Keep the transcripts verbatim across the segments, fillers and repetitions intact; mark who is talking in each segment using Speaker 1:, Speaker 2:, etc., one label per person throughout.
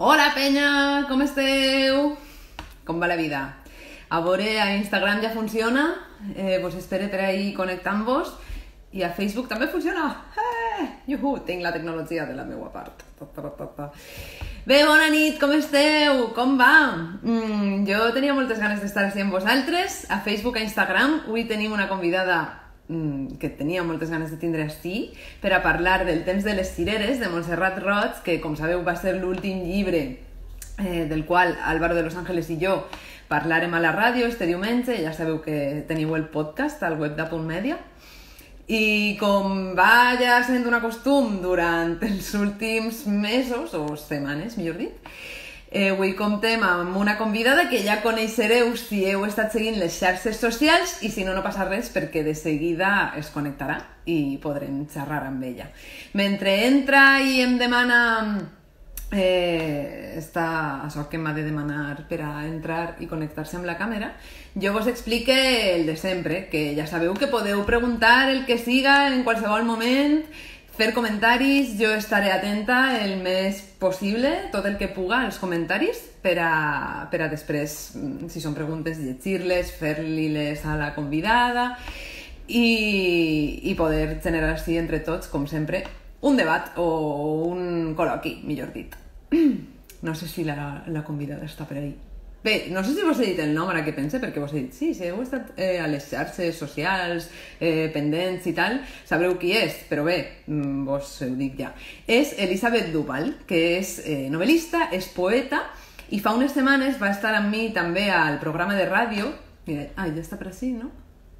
Speaker 1: Hola penya, com esteu? Com va la vida? A veure, a Instagram ja funciona, eh, vos espero per ahí connectant-vos, i a Facebook també funciona. Eh, Juhu, tinc la tecnologia de la meva part. Ta, ta, ta, ta. Bé, bona nit, com esteu? Com va? Mm, jo tenia moltes ganes d'estar així amb vosaltres, a Facebook, a Instagram. Avui tenim una convidada mm, que tenia moltes ganes de tindre així per a parlar del temps de les cireres de Montserrat Roig, que com sabeu va ser l'últim llibre eh, del qual Álvaro de Los Ángeles i jo parlarem a la ràdio este diumenge. Ja sabeu que teniu el podcast al web d'Apunt Media. I com va ja sent un costum durant els últims mesos, o setmanes, millor dit, eh, avui comptem amb una convidada que ja coneixereu si heu estat seguint les xarxes socials, i si no, no passa res, perquè de seguida es connectarà i podrem xerrar amb ella. Mentre entra i em demana eh, està, això que m'ha de demanar per a entrar i connectar-se amb la càmera, jo vos explique el de sempre, que ja sabeu que podeu preguntar el que siga en qualsevol moment, fer comentaris, jo estaré atenta el més possible, tot el que puga, als comentaris, per a, per a després, si són preguntes, llegir-les, fer-li-les a la convidada i, i poder generar així entre tots, com sempre, un debat o un col·loqui, millor dit. No sé si la, la convidada està per ahí. Bé, no sé si vos he dit el nom ara que pense, perquè vos he dit, sí, si heu estat eh, a les xarxes socials, eh, pendents i tal, sabreu qui és, però bé, vos ho dic ja. És Elisabet Duval, que és eh, novel·lista, és poeta, i fa unes setmanes va estar amb mi també al programa de ràdio. Mira, ah, ja està per així, no?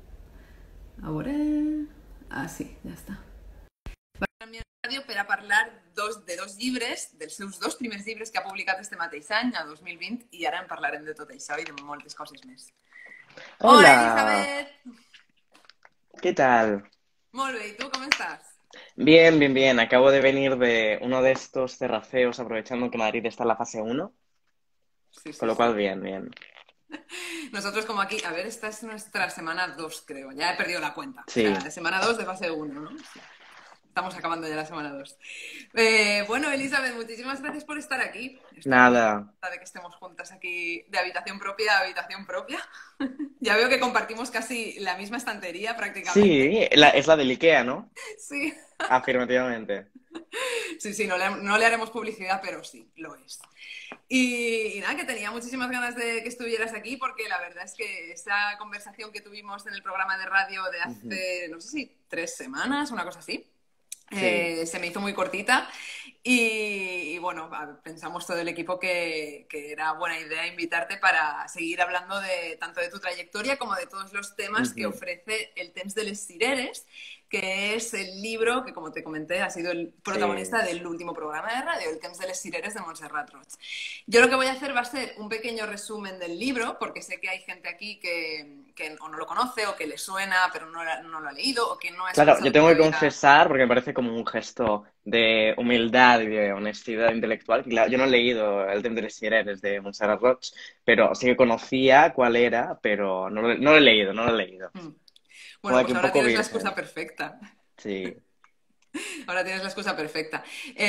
Speaker 1: A veure... Ah, sí, ja està. Va estar amb mi a la ràdio per a parlar dos, de dos llibres, dels seus dos primers llibres que ha publicat este mateix any, a dos mil vint, i ara en parlarem de tot això i de moltes coses més.
Speaker 2: Hola,
Speaker 1: Hola Elisabet!
Speaker 2: ¿qué tal?
Speaker 1: Molt bé, ¿y tú cómo estás?
Speaker 2: Bien, bien, bien. Acabo de venir de uno de estos terraceos aprovechando que Madrid está en la fase uno,
Speaker 1: Sí, sí,
Speaker 2: con lo
Speaker 1: sí.
Speaker 2: cual bien, bien.
Speaker 1: Nosotros como aquí, a ver, esta es nuestra semana dos, creo. Ya he perdido la cuenta.
Speaker 2: Sí.
Speaker 1: O sea, semana dos de fase uno, ¿no? Sí. Estamos acabando ya la semana dos. Eh, bueno, Elisabet, muchísimas gracias por estar aquí. Estoy
Speaker 2: Nada.
Speaker 1: muy contenta de que estemos juntas aquí de habitación propia a habitación propia. Ya veo que compartimos casi la misma estantería prácticamente.
Speaker 2: Sí, la- es la del IKEA, ¿no?
Speaker 1: Sí.
Speaker 2: Afirmativamente.
Speaker 1: Sí, sí, no le, no le haremos publicidad, pero sí, lo es. Y, y nada, que tenía muchísimas ganas de que estuvieras aquí, porque la verdad es que esa conversación que tuvimos en el programa de radio de hace, no sé si tres semanas, una cosa así,
Speaker 2: Sí.
Speaker 1: eh, se me hizo muy cortita. Y, y bueno, pensamos todo el equipo que, que era buena idea invitarte para seguir hablando de tanto de tu trayectoria como de todos los temas que
Speaker 2: Ujú.
Speaker 1: ofrece El temps de les cireres, que es el libro que, como te comenté, ha sido el protagonista
Speaker 2: Sí.
Speaker 1: del último programa de radio, El temps de les cireres de Montserrat Roig. Yo lo que voy a hacer va a ser un pequeño resumen del libro, porque sé que hay gente aquí que, que o no lo conoce, o que le suena, pero no, la- no lo ha leído, o que no ha
Speaker 2: Claro,
Speaker 1: escuchado
Speaker 2: yo tengo que
Speaker 1: todavía.
Speaker 2: confesar, porque me parece como un gesto de humildad y de honestidad intelectual, que claro, yo no he leído El temps de les cireres de Montserrat Roig, pero sí que conocía cuál era, pero no lo, no lo he leído, no lo he leído.
Speaker 1: Mm.
Speaker 2: Como
Speaker 1: Bueno,
Speaker 2: de
Speaker 1: pues
Speaker 2: que un
Speaker 1: ahora
Speaker 2: poco
Speaker 1: tienes la
Speaker 2: virgen.
Speaker 1: excusa perfecta.
Speaker 2: Sí.
Speaker 1: Ahora tienes la excusa perfecta.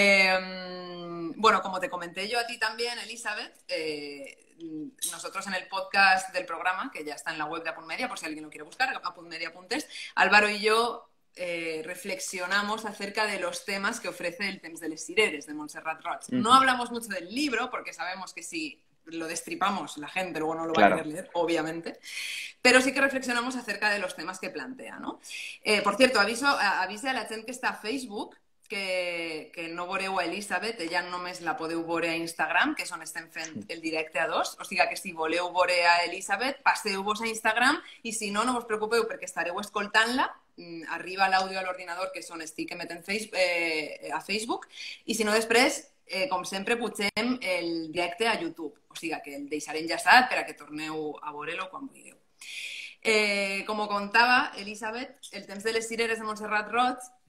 Speaker 1: Eh, bueno, como te comenté yo a ti también, Elisabet, eh, nosotros en el podcast del programa, que ya está en la web de Apunt Media, por si alguien lo quiere buscar, apuntmedia punto es, Álvaro y yo eh, reflexionamos acerca de los temas que ofrece El temps de les cireres de Montserrat Roig. No
Speaker 2: Ujú.
Speaker 1: hablamos mucho del libro, porque sabemos que si lo destripamos, la gente luego no lo va
Speaker 2: Claro.
Speaker 1: a querer leer, obviamente, pero sí que reflexionamos acerca de los temas que plantea, ¿no? Eh, por cierto, aviso, avise a la gent que està a Facebook que, que no veureu a Elisabet, ella només la podeu veure a Instagram, que és on estem fent el directe a dos, o sigui que si voleu veure a Elisabet, passeu-vos a Instagram, i si no, no us preocupeu perquè estareu escoltant-la, arriba l'àudio a l'ordinador, que és on estic emetent face, eh, a Facebook, i si no, després, eh, com sempre, pugem el directe a YouTube, o sigui que el deixaré enllaçat per a que torneu a veure-lo quan vulgueu. Eh, como contaba Elisabet, El temps de les cireres de Montserrat Roig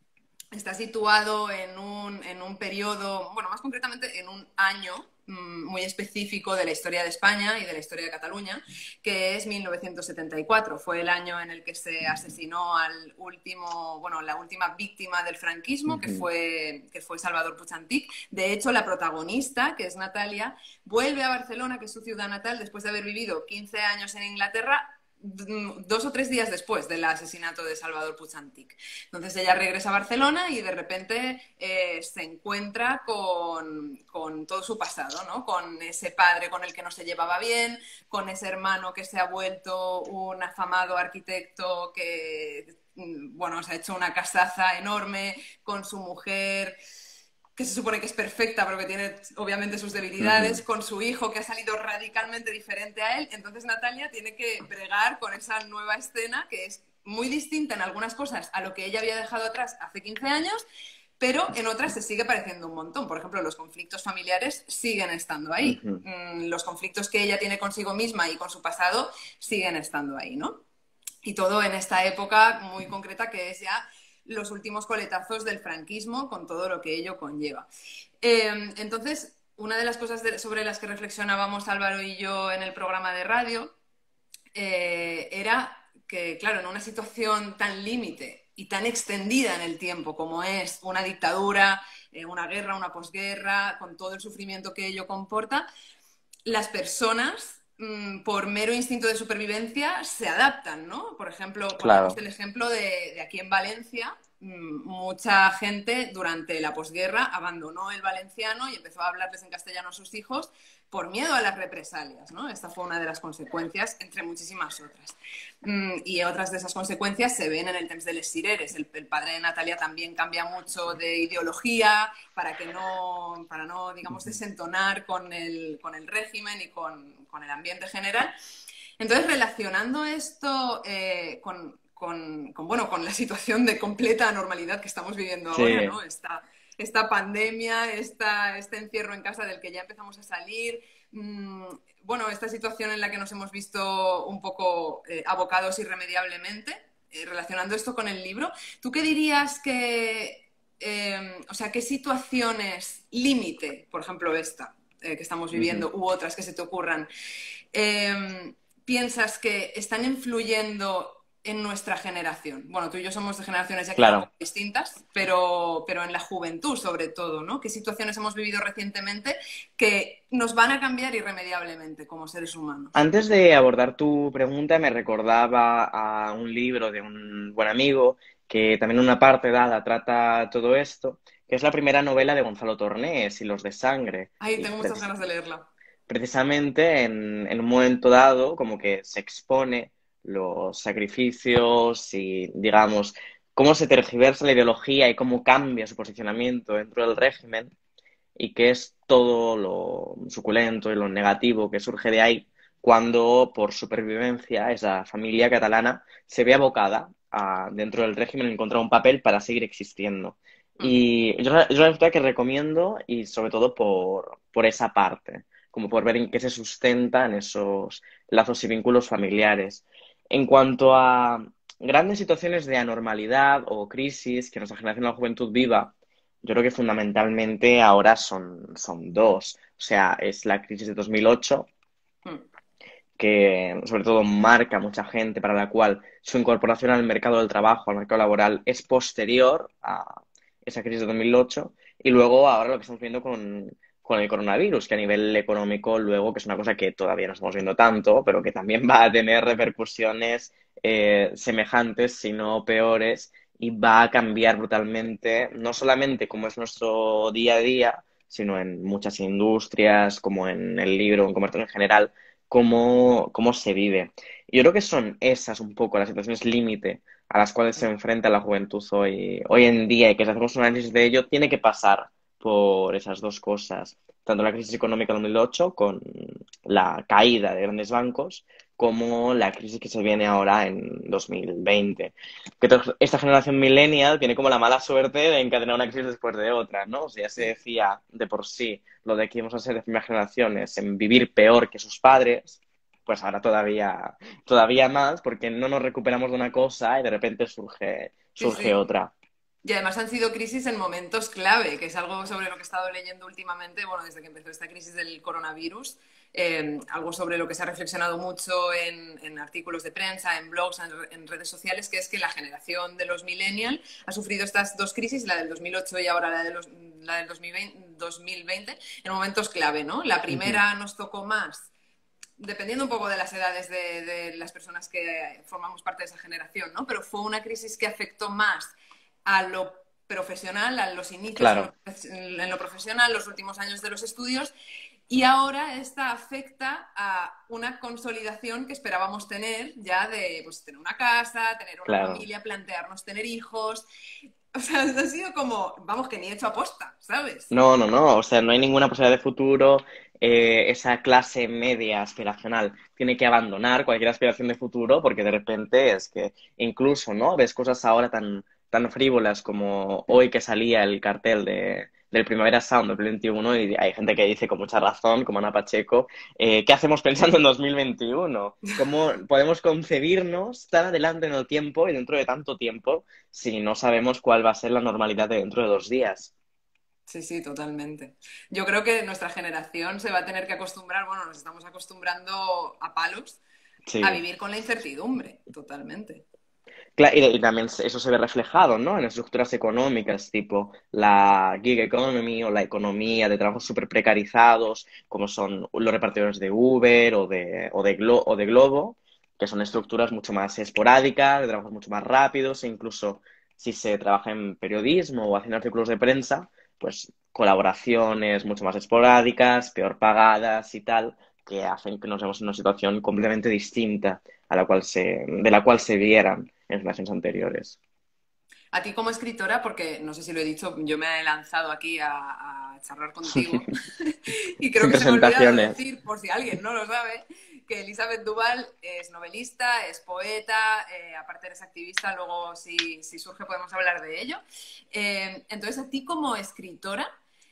Speaker 1: Está situado en un, en un periodo, bueno, más concretamente en un año mmm, muy específico de la historia de España y de la historia de Cataluña, que es mil novecientos setenta y cuatro. Fue el año en el que se asesinó al último, bueno, la última víctima del franquismo, que
Speaker 2: Ujú.
Speaker 1: fue, que fue Salvador Puig Antich. De hecho, la protagonista, que es Natalia, vuelve a Barcelona, que es su ciudad natal, después de haber vivido quince años en Inglaterra, dos o tres días después del asesinato de Salvador Puig Antich. Entonces ella regresa a Barcelona y de repente eh, se encuentra con, con, todo su pasado, ¿no? Con ese padre con el que no se llevaba bien, con ese hermano que se ha vuelto un afamado arquitecto que, bueno, se ha hecho una casaza enorme, con su mujer que se supone que es perfecta, pero que tiene obviamente sus debilidades,
Speaker 2: Ujú.
Speaker 1: con su hijo que ha salido radicalmente diferente a él. Entonces Natalia tiene que bregar con esa nueva escena que es muy distinta en algunas cosas a lo que ella había dejado atrás hace quince años, pero en otras se sigue pareciendo un montón. Por ejemplo, los conflictos familiares siguen estando ahí.
Speaker 2: Ujú.
Speaker 1: Los conflictos que ella tiene consigo misma y con su pasado siguen estando ahí, ¿no? Y todo en esta época muy concreta que es ya los últimos coletazos del franquismo con todo lo que ello conlleva. Eh, entonces, una de las cosas de, sobre las que reflexionábamos Álvaro y yo en el programa de radio eh, era que, claro, en una situación tan límite y tan extendida en el tiempo como es una dictadura, eh, una guerra, una posguerra, con todo el sufrimiento que ello comporta, las personas, mmm, por mero instinto de supervivencia, se adaptan, ¿no? Por ejemplo, poníamos
Speaker 2: Claro.
Speaker 1: el ejemplo de, de aquí en Valencia, mmm, mucha gente durante la posguerra abandonó el valenciano y empezó a hablarles en castellano a sus hijos por miedo a las represalias, ¿no? Esta fue una de las consecuencias, entre muchísimas otras. Mm, y otras de esas consecuencias se ven en el temps de les cireres. El, el padre de Natalia también cambia mucho de ideología para que no, para no digamos,
Speaker 2: Ujú.
Speaker 1: desentonar con el, con el régimen y con, con el ambiente general. Entonces, relacionando esto eh, con, con, con, bueno, con la situación de completa anormalidad que estamos viviendo ahora,
Speaker 2: Sí.
Speaker 1: ¿no? Esta, esta pandemia, esta, este encierro en casa del que ya empezamos a salir, mmm, bueno, esta situación en la que nos hemos visto un poco eh, abocados irremediablemente, eh, relacionando esto con el libro, ¿tú qué dirías que, eh, o sea, qué situaciones límite, por ejemplo esta eh, que estamos
Speaker 2: Ujú.
Speaker 1: viviendo, u otras que se te ocurran, eh, piensas que están influyendo en nuestra generación? Bueno, tú y yo somos de generaciones ya quizá un poco
Speaker 2: Claro.
Speaker 1: distintas, pero, pero en la juventud sobre todo, ¿no? ¿Qué situaciones hemos vivido recientemente que nos van a cambiar irremediablemente como seres humanos?
Speaker 2: Antes de abordar tu pregunta, me recordaba a un libro de un buen amigo que también en una parte dada trata todo esto, que es la primera novela de Gonzalo Tornés, Hilos de Sangre.
Speaker 1: Ay,
Speaker 2: Y
Speaker 1: tengo muchas
Speaker 2: precis-
Speaker 1: ganas de leerla.
Speaker 2: precisamente en, en un momento dado, como que se expone los sacrificios y, digamos, cómo se tergiversa la ideología y cómo cambia su posicionamiento dentro del régimen y qué es todo lo suculento y lo negativo que surge de ahí cuando, por supervivencia, esa familia catalana se ve abocada a, dentro del régimen, a encontrar un papel para seguir existiendo.
Speaker 1: Mm.
Speaker 2: Y yo, yo la verdad que recomiendo, y sobre todo por, por esa parte, como por ver en qué se sustentan esos lazos y vínculos familiares. En cuanto a grandes situaciones de anormalidad o crisis que nuestra generación de la juventud viva, yo creo que fundamentalmente ahora son, son dos. O sea, es la crisis de dos mil ocho,
Speaker 1: Mm.
Speaker 2: que sobre todo marca a mucha gente para la cual su incorporación al mercado del trabajo, al mercado laboral, es posterior a esa crisis de dos mil ocho. Y luego ahora lo que estamos viendo con, con el coronavirus, que a nivel económico luego, que es una cosa que todavía no estamos viendo tanto, pero que también va a tener repercusiones eh, semejantes, si no peores, y va a cambiar brutalmente, no solamente cómo es nuestro día a día, sino en muchas industrias, como en el libro, en comercio en general, cómo, cómo se vive. Y yo creo que son esas un poco las situaciones límite a las cuales se enfrenta la juventud hoy, hoy en día y que si hacemos un análisis de ello, tiene que pasar por esas dos cosas, tanto la crisis económica de dos mil ocho con la caída de grandes bancos, como la crisis que se viene ahora en dos mil veinte. Que to- esta generación millennial tiene como la mala suerte de encadenar una crisis después de otra, ¿no? O sea, ya se
Speaker 1: Sí.
Speaker 2: decía de por sí lo de que íbamos a ser de primeras generaciones en vivir peor que sus padres, pues ahora todavía, todavía más, porque no nos recuperamos de una cosa y de repente surge,
Speaker 1: Sí,
Speaker 2: surge
Speaker 1: sí.
Speaker 2: otra.
Speaker 1: Y además han sido crisis en momentos clave, que es algo sobre lo que he estado leyendo últimamente, bueno, desde que empezó esta crisis del coronavirus, eh, algo sobre lo que se ha reflexionado mucho en, en artículos de prensa, en blogs, en, en, redes sociales, que es que la generación de los millennials ha sufrido estas dos crisis, la del dos mil ocho y ahora la, de los, la del dos mil veinte, dos mil veinte, en momentos clave, ¿no? La primera uh-huh. nos tocó más, dependiendo un poco de las edades de, de las personas que formamos parte de esa generación, ¿no? Pero fue una crisis que afectó más a lo profesional, a los inicios
Speaker 2: claro.
Speaker 1: en, lo, en lo profesional, los últimos años de los estudios, y ahora esta afecta a una consolidación que esperábamos tener ya de pues, tener una casa, tener una
Speaker 2: claro.
Speaker 1: familia, plantearnos tener hijos. O sea, ha sido como, vamos, que ni hecho aposta, ¿sabes?
Speaker 2: No, no, no, o sea, no hay ninguna posibilidad de futuro. Eh, esa clase media aspiracional tiene que abandonar cualquier aspiración de futuro porque de repente es que incluso, ¿no? Ves cosas ahora tan tan frívolas como hoy que salía el cartel de, del Primavera Sound dos mil veintiuno y hay gente que dice con mucha razón, como Ana Pacheco, eh, ¿qué hacemos pensando en dos mil veintiuno? ¿Cómo podemos concebirnos tan adelante en el tiempo y dentro de tanto tiempo si no sabemos cuál va a ser la normalidad de dentro de dos días?
Speaker 1: Sí, sí, totalmente. Yo creo que nuestra generación se va a tener que acostumbrar, bueno, nos estamos acostumbrando a palos,
Speaker 2: sí.
Speaker 1: a vivir con la incertidumbre, totalmente.
Speaker 2: Claro, y, y también eso se ve reflejado, ¿no? En estructuras económicas, tipo la gig economy o la economía de trabajos súper precarizados, como son los repartidores de Uber o de, o, de Glo o de Globo, que son estructuras mucho más esporádicas, de trabajos mucho más rápidos, e incluso si se trabaja en periodismo o haciendo artículos de prensa, pues colaboraciones mucho más esporádicas, peor pagadas y tal, que hacen que nos vemos en una situación completamente distinta a la cual se, de la cual se vieran en generaciones anteriores.
Speaker 1: A ti como escritora, porque no sé si lo he dicho, yo me he lanzado aquí a, a charlar contigo y creo
Speaker 2: Sin
Speaker 1: que se me ha olvidado
Speaker 2: presentaciones.
Speaker 1: decir, por si alguien no lo sabe, que Elisabeth Duval es novelista, es poeta, eh, aparte eres activista, luego si, si surge podemos hablar de ello. Eh, entonces, a ti como escritora,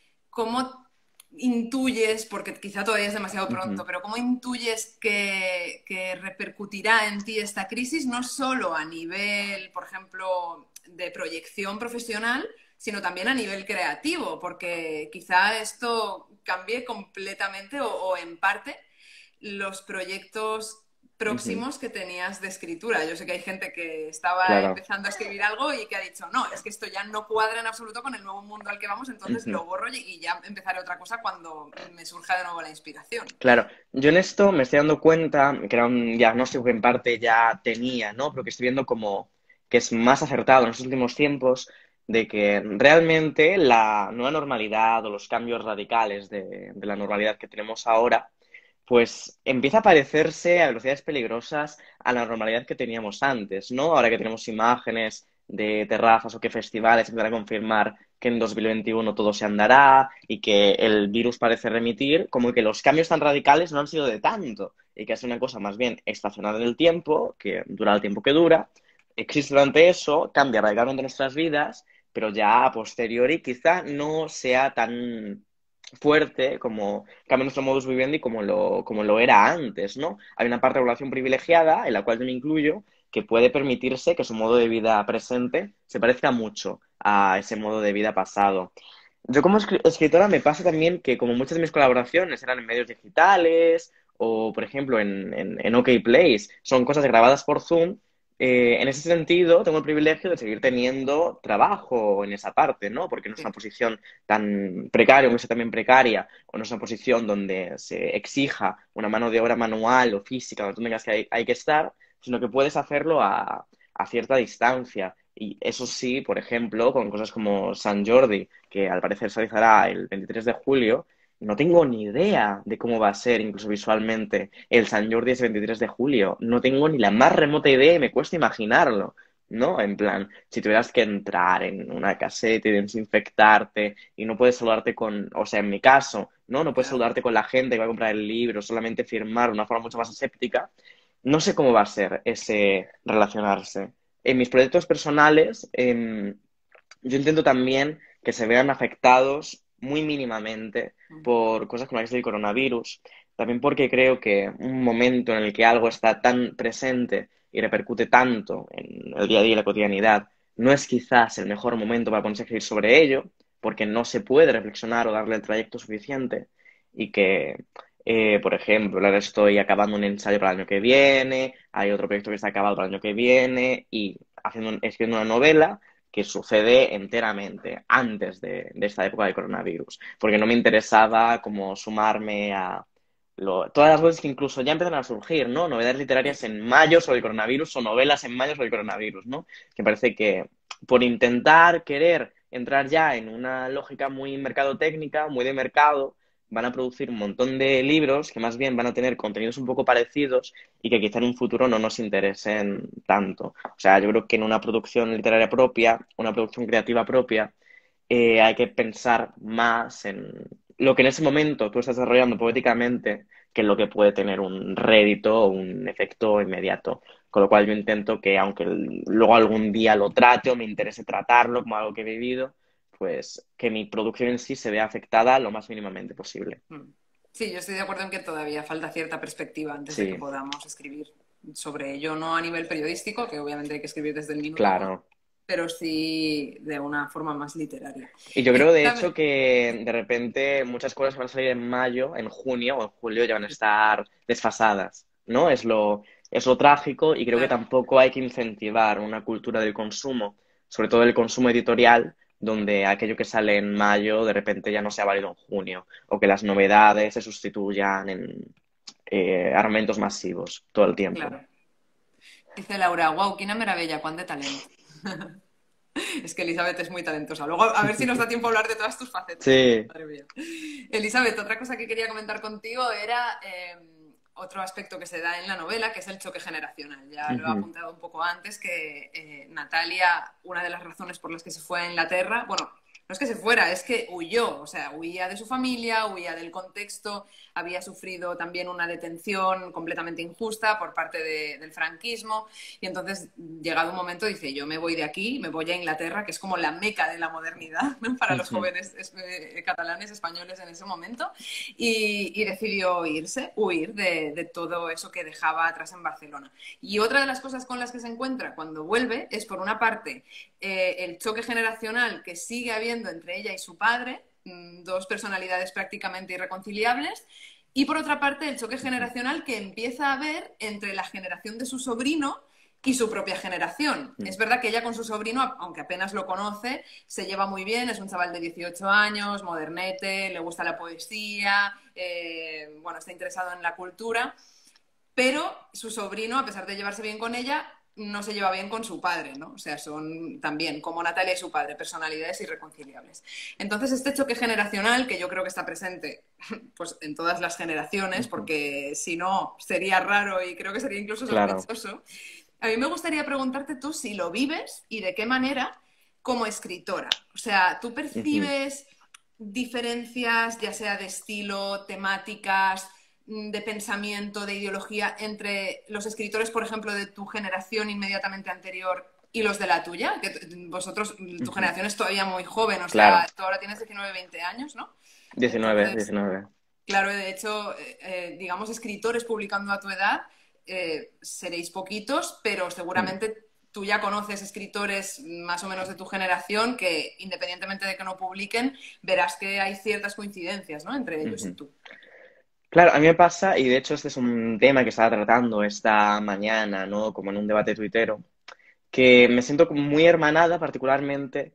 Speaker 1: ¿cómo intuyes, porque quizá todavía es demasiado pronto, uh-huh. pero cómo intuyes que, que repercutirá en ti esta crisis, no solo a nivel, por ejemplo, de proyección profesional, sino también a nivel creativo? Porque quizá esto cambie completamente o, o en parte los proyectos próximos uh-huh. que tenías de escritura. Yo sé que hay gente que estaba claro. empezando a escribir algo y que ha dicho, no, es que esto ya no cuadra en absoluto con el nuevo mundo al que vamos, entonces uh-huh. lo borro y ya empezaré otra cosa cuando me surja de nuevo la inspiración.
Speaker 2: Claro, yo en esto me estoy dando cuenta que era un diagnóstico que en parte ya tenía, ¿no? Pero que estoy viendo como que es más acertado en los últimos tiempos, de que realmente la nueva normalidad o los cambios radicales de, de la normalidad que tenemos ahora pues empieza a parecerse a velocidades peligrosas a la normalidad que teníamos antes, ¿no? Ahora que tenemos imágenes de terrazas o que festivales empiezan a confirmar que en dos mil veintiuno todo se andará y que el virus parece remitir, como que los cambios tan radicales no han sido de tanto y que es una cosa más bien estacionada en el tiempo, que dura el tiempo que dura, existe durante eso, cambia radicalmente nuestras vidas, pero ya a posteriori quizá no sea tan fuerte como cambia nuestro modus vivendi como lo, como lo era antes, ¿no? Hay una parte de población privilegiada, en la cual yo me incluyo, que puede permitirse que su modo de vida presente se parezca mucho a ese modo de vida pasado. Yo como escritora me pasa también que como muchas de mis colaboraciones eran en medios digitales o, por ejemplo, en, en, en OK Place, son cosas grabadas por Zoom, Eh, en ese sentido, tengo el privilegio de seguir teniendo trabajo en esa parte, ¿no? Porque no es una posición tan precaria, o no es también precaria, o no es una posición donde se exija una mano de obra manual o física, donde tú tengas que hay, hay que estar, sino que puedes hacerlo a, a cierta distancia. Y eso sí, por ejemplo, con cosas como San Jordi, que al parecer se realizará el veintitrés de julio, no tengo ni idea de cómo va a ser, incluso visualmente, el San Jordi ese veintitrés de julio. No tengo ni la más remota idea y me cuesta imaginarlo, ¿no? En plan, si tuvieras que entrar en una caseta y desinfectarte y no puedes saludarte con, o sea, en mi caso, ¿no? No puedes saludarte con la gente que va a comprar el libro, solamente firmar de una forma mucho más aséptica. No sé cómo va a ser ese relacionarse. En mis proyectos personales, eh, yo intento también que se vean afectados muy mínimamente por cosas como la que es el coronavirus, también porque creo que un momento en el que algo está tan presente y repercute tanto en el día a día y la cotidianidad no es quizás el mejor momento para ponerse a escribir sobre ello, porque no se puede reflexionar o darle el trayecto suficiente y que, eh, por ejemplo, ahora estoy acabando un ensayo para el año que viene, hay otro proyecto que está acabado para el año que viene y haciendo, escribiendo una novela que sucede enteramente antes de, de esta época del coronavirus, porque no me interesaba como sumarme a lo- todas las cosas que incluso ya empiezan a surgir, ¿no? Novedades literarias en mayo sobre el coronavirus o novelas en mayo sobre el coronavirus, ¿no? Que parece que por intentar querer entrar ya en una lógica muy mercadotécnica, muy de mercado, van a producir un montón de libros que más bien van a tener contenidos un poco parecidos y que quizá en un futuro no nos interesen tanto. O sea, yo creo que en una producción literaria propia, una producción creativa propia, eh, hay que pensar más en lo que en ese momento tú estás desarrollando poéticamente que en lo que puede tener un rédito o un efecto inmediato. Con lo cual yo intento que, aunque l- luego algún día lo trate o me interese tratarlo como algo que he vivido, pues que mi producción en sí se vea afectada lo más mínimamente posible.
Speaker 1: Mm. Sí, yo estoy de acuerdo en que todavía falta cierta perspectiva antes de que
Speaker 2: Sí,
Speaker 1: podamos escribir sobre ello, no a nivel periodístico, que obviamente hay que escribir desde el minuto uno,
Speaker 2: claro.
Speaker 1: pero sí de una forma más literaria.
Speaker 2: Y yo creo, de hecho,
Speaker 1: Elizabeth,
Speaker 2: que de repente muchas cosas que van a salir en mayo, en junio o en julio ya van a estar desfasadas, ¿no? Es lo, es lo trágico y creo que
Speaker 1: claro,
Speaker 2: tampoco hay que incentivar una cultura del consumo, sobre todo el consumo editorial, donde aquello que sale en mayo de repente ya no sea válido en junio, o que las novedades se sustituyan en eh, armamentos masivos todo el tiempo.
Speaker 1: claro. Dice Laura, wow, quina meravella, cuán de talento. Es que Elizabeth es muy talentosa. Luego, a ver si nos da tiempo a hablar de todas tus facetas.
Speaker 2: Sí.
Speaker 1: Madre mía. Elizabeth, otra cosa que quería comentar contigo era eh, otro aspecto que se da en la novela, que es el choque generacional. Ya lo he
Speaker 2: Ujú.
Speaker 1: apuntado un poco antes, que eh, Natalia, una de las razones por las que se fue a Inglaterra, bueno, no es que se fuera, es que huyó, o sea, huía de su familia, huía del contexto, había sufrido también una detención completamente injusta por parte de, del franquismo y entonces, llegado un momento, dice, yo me voy de aquí, me voy a Inglaterra, que es como la meca de la modernidad, ¿no? Para los
Speaker 2: Ujú.
Speaker 1: jóvenes eh, catalanes, españoles en ese momento, y, y decidió irse, huir de, de, todo eso que dejaba atrás en Barcelona. Y otra de las cosas con las que se encuentra cuando vuelve es, por una parte, eh, el choque generacional que sigue habiendo entre ella y su padre, mmm, dos personalidades prácticamente irreconciliables, y por otra parte, el choque
Speaker 2: Ujú.
Speaker 1: generacional que empieza a haber entre la generación de su sobrino y su propia generación.
Speaker 2: Ujú.
Speaker 1: Es verdad que ella con su sobrino, aunque apenas lo conoce, se lleva muy bien, es un chaval de dieciocho años, modernete, le gusta la poesía, eh, bueno, está interesado en la cultura, pero su sobrino, a pesar de llevarse bien con ella, no se lleva bien con su padre, ¿no? O sea, son también, como Natalia y su padre, personalidades irreconciliables. Entonces, este choque generacional, que yo creo que está presente pues, en todas las generaciones,
Speaker 2: Ujú.
Speaker 1: porque si no, sería raro y creo que sería incluso
Speaker 2: Claro.
Speaker 1: sospechoso, a mí me gustaría preguntarte tú si lo vives y de qué manera como escritora. O sea, ¿tú
Speaker 2: Ujú.
Speaker 1: percibes diferencias, ya sea de estilo, temáticas, de pensamiento, de ideología, entre los escritores, por ejemplo, de tu generación inmediatamente anterior y los de la tuya? Que vosotros, tu
Speaker 2: Ujú.
Speaker 1: generación es todavía muy joven, o sea,
Speaker 2: Claro.
Speaker 1: tú ahora tienes diecinueve, veinte años, ¿no?
Speaker 2: Diecinueve,
Speaker 1: Entonces,
Speaker 2: diecinueve.
Speaker 1: claro, de hecho, eh, eh, digamos, escritores publicando a tu edad, eh, seréis poquitos, pero
Speaker 2: Mm.
Speaker 1: seguramente tú ya conoces escritores más o menos de tu generación que, independientemente de que no publiquen, verás que hay ciertas coincidencias, ¿no? Entre ellos y
Speaker 2: Ujú.
Speaker 1: tú.
Speaker 2: Claro, a mí me pasa, y de hecho este es un tema que estaba tratando esta mañana, ¿no? Como en un debate tuitero, que me siento como muy hermanada particularmente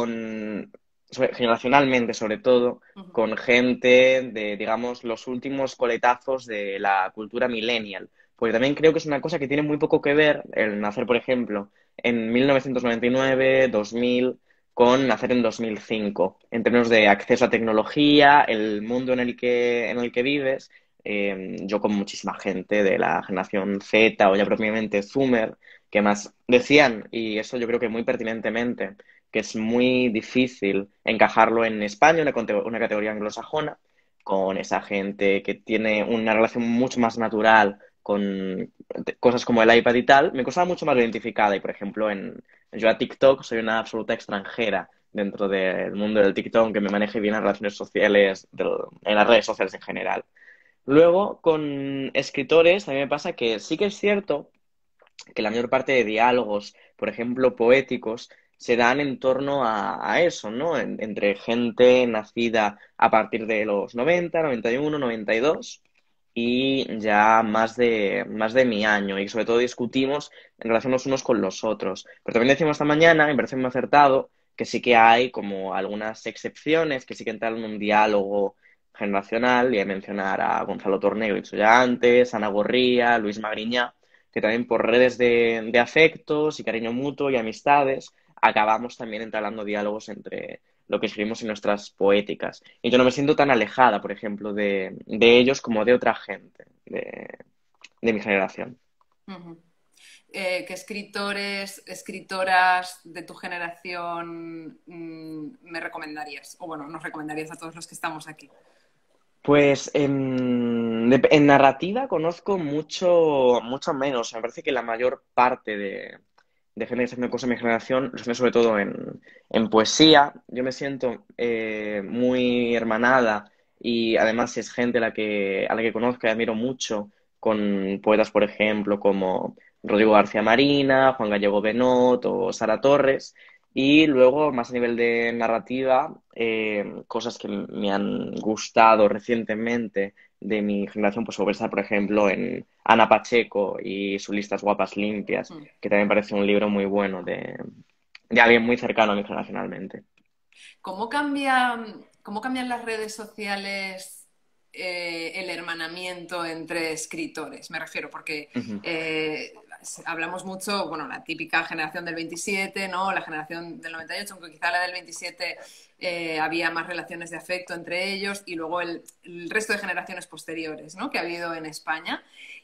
Speaker 2: con, sobre- generacionalmente sobre todo,
Speaker 1: Uh -huh.
Speaker 2: con gente de, digamos, los últimos coletazos de la cultura millennial. Porque también creo que es una cosa que tiene muy poco que ver el nacer, por ejemplo, en mil novecientos noventa y nueve, dos mil, con nacer en dos mil cinco, en términos de acceso a tecnología, el mundo en el que, en el que vives. Eh, yo con muchísima gente de la generación Z o ya propiamente Zoomer, que más decían, y eso yo creo que muy pertinentemente, que es muy difícil encajarlo en España, una, una categoría anglosajona, con esa gente que tiene una relación mucho más natural con cosas como el iPad y tal, me costaba mucho más identificada. Y, por ejemplo, en, yo a TikTok soy una absoluta extranjera dentro del mundo del TikTok, aunque me maneje bien las relaciones sociales, del, en las redes sociales en general. Luego, con escritores, a mí me pasa que sí que es cierto que la mayor parte de diálogos, por ejemplo, poéticos, se dan en torno a, a eso, ¿no? En- entre gente nacida a partir de los noventa, noventa y uno, noventa y dos y ya más de, más de mi año. Y sobre todo discutimos en relación los unos con los otros. Pero también decimos esta mañana, me parece muy acertado, que sí que hay como algunas excepciones, que sí que entran en un diálogo generacional, y a mencionar a Gonzalo Torné, que lo he dicho ya antes, Ana Gorría, Luis Magriñá, que también por redes de, de afectos y cariño mutuo y amistades acabamos también entablando diálogos entre lo que escribimos en nuestras poéticas. Y yo no me siento tan alejada, por ejemplo, de, de ellos como de otra gente de, de mi generación.
Speaker 1: Ujú. Eh, ¿qué escritores, escritoras de tu generación mm, me recomendarías? O bueno, nos recomendarías a todos los que estamos aquí.
Speaker 2: Pues en, de- en narrativa conozco mucho, mucho menos. Me parece que la mayor parte de, de gente que está haciendo cosas en mi generación lo hace sobre todo en, en poesía. Yo me siento eh, muy hermanada y además es gente a la que, a la que conozco y admiro mucho, con poetas, por ejemplo, como Rodrigo García Marina, Juan Gallego Benot o Sara Torres. Y luego, más a nivel de narrativa, eh, cosas que me han gustado recientemente de mi generación, pues conversar, por ejemplo, en Ana Pacheco y sus listas guapas limpias,
Speaker 1: Mm.
Speaker 2: que también parece un libro muy bueno de, de alguien muy cercano a mí generacionalmente.
Speaker 1: ¿Cómo cambia, cómo cambian las redes sociales eh, el hermanamiento entre escritores? Me refiero, porque
Speaker 2: Ujú,
Speaker 1: eh, hablamos mucho, bueno, la típica generación del veintisiete, ¿no? La generación del noventa y ocho, aunque quizá la del veintisiete eh, había más relaciones de afecto entre ellos, y luego el, el resto de generaciones posteriores, ¿no? Que ha habido en España.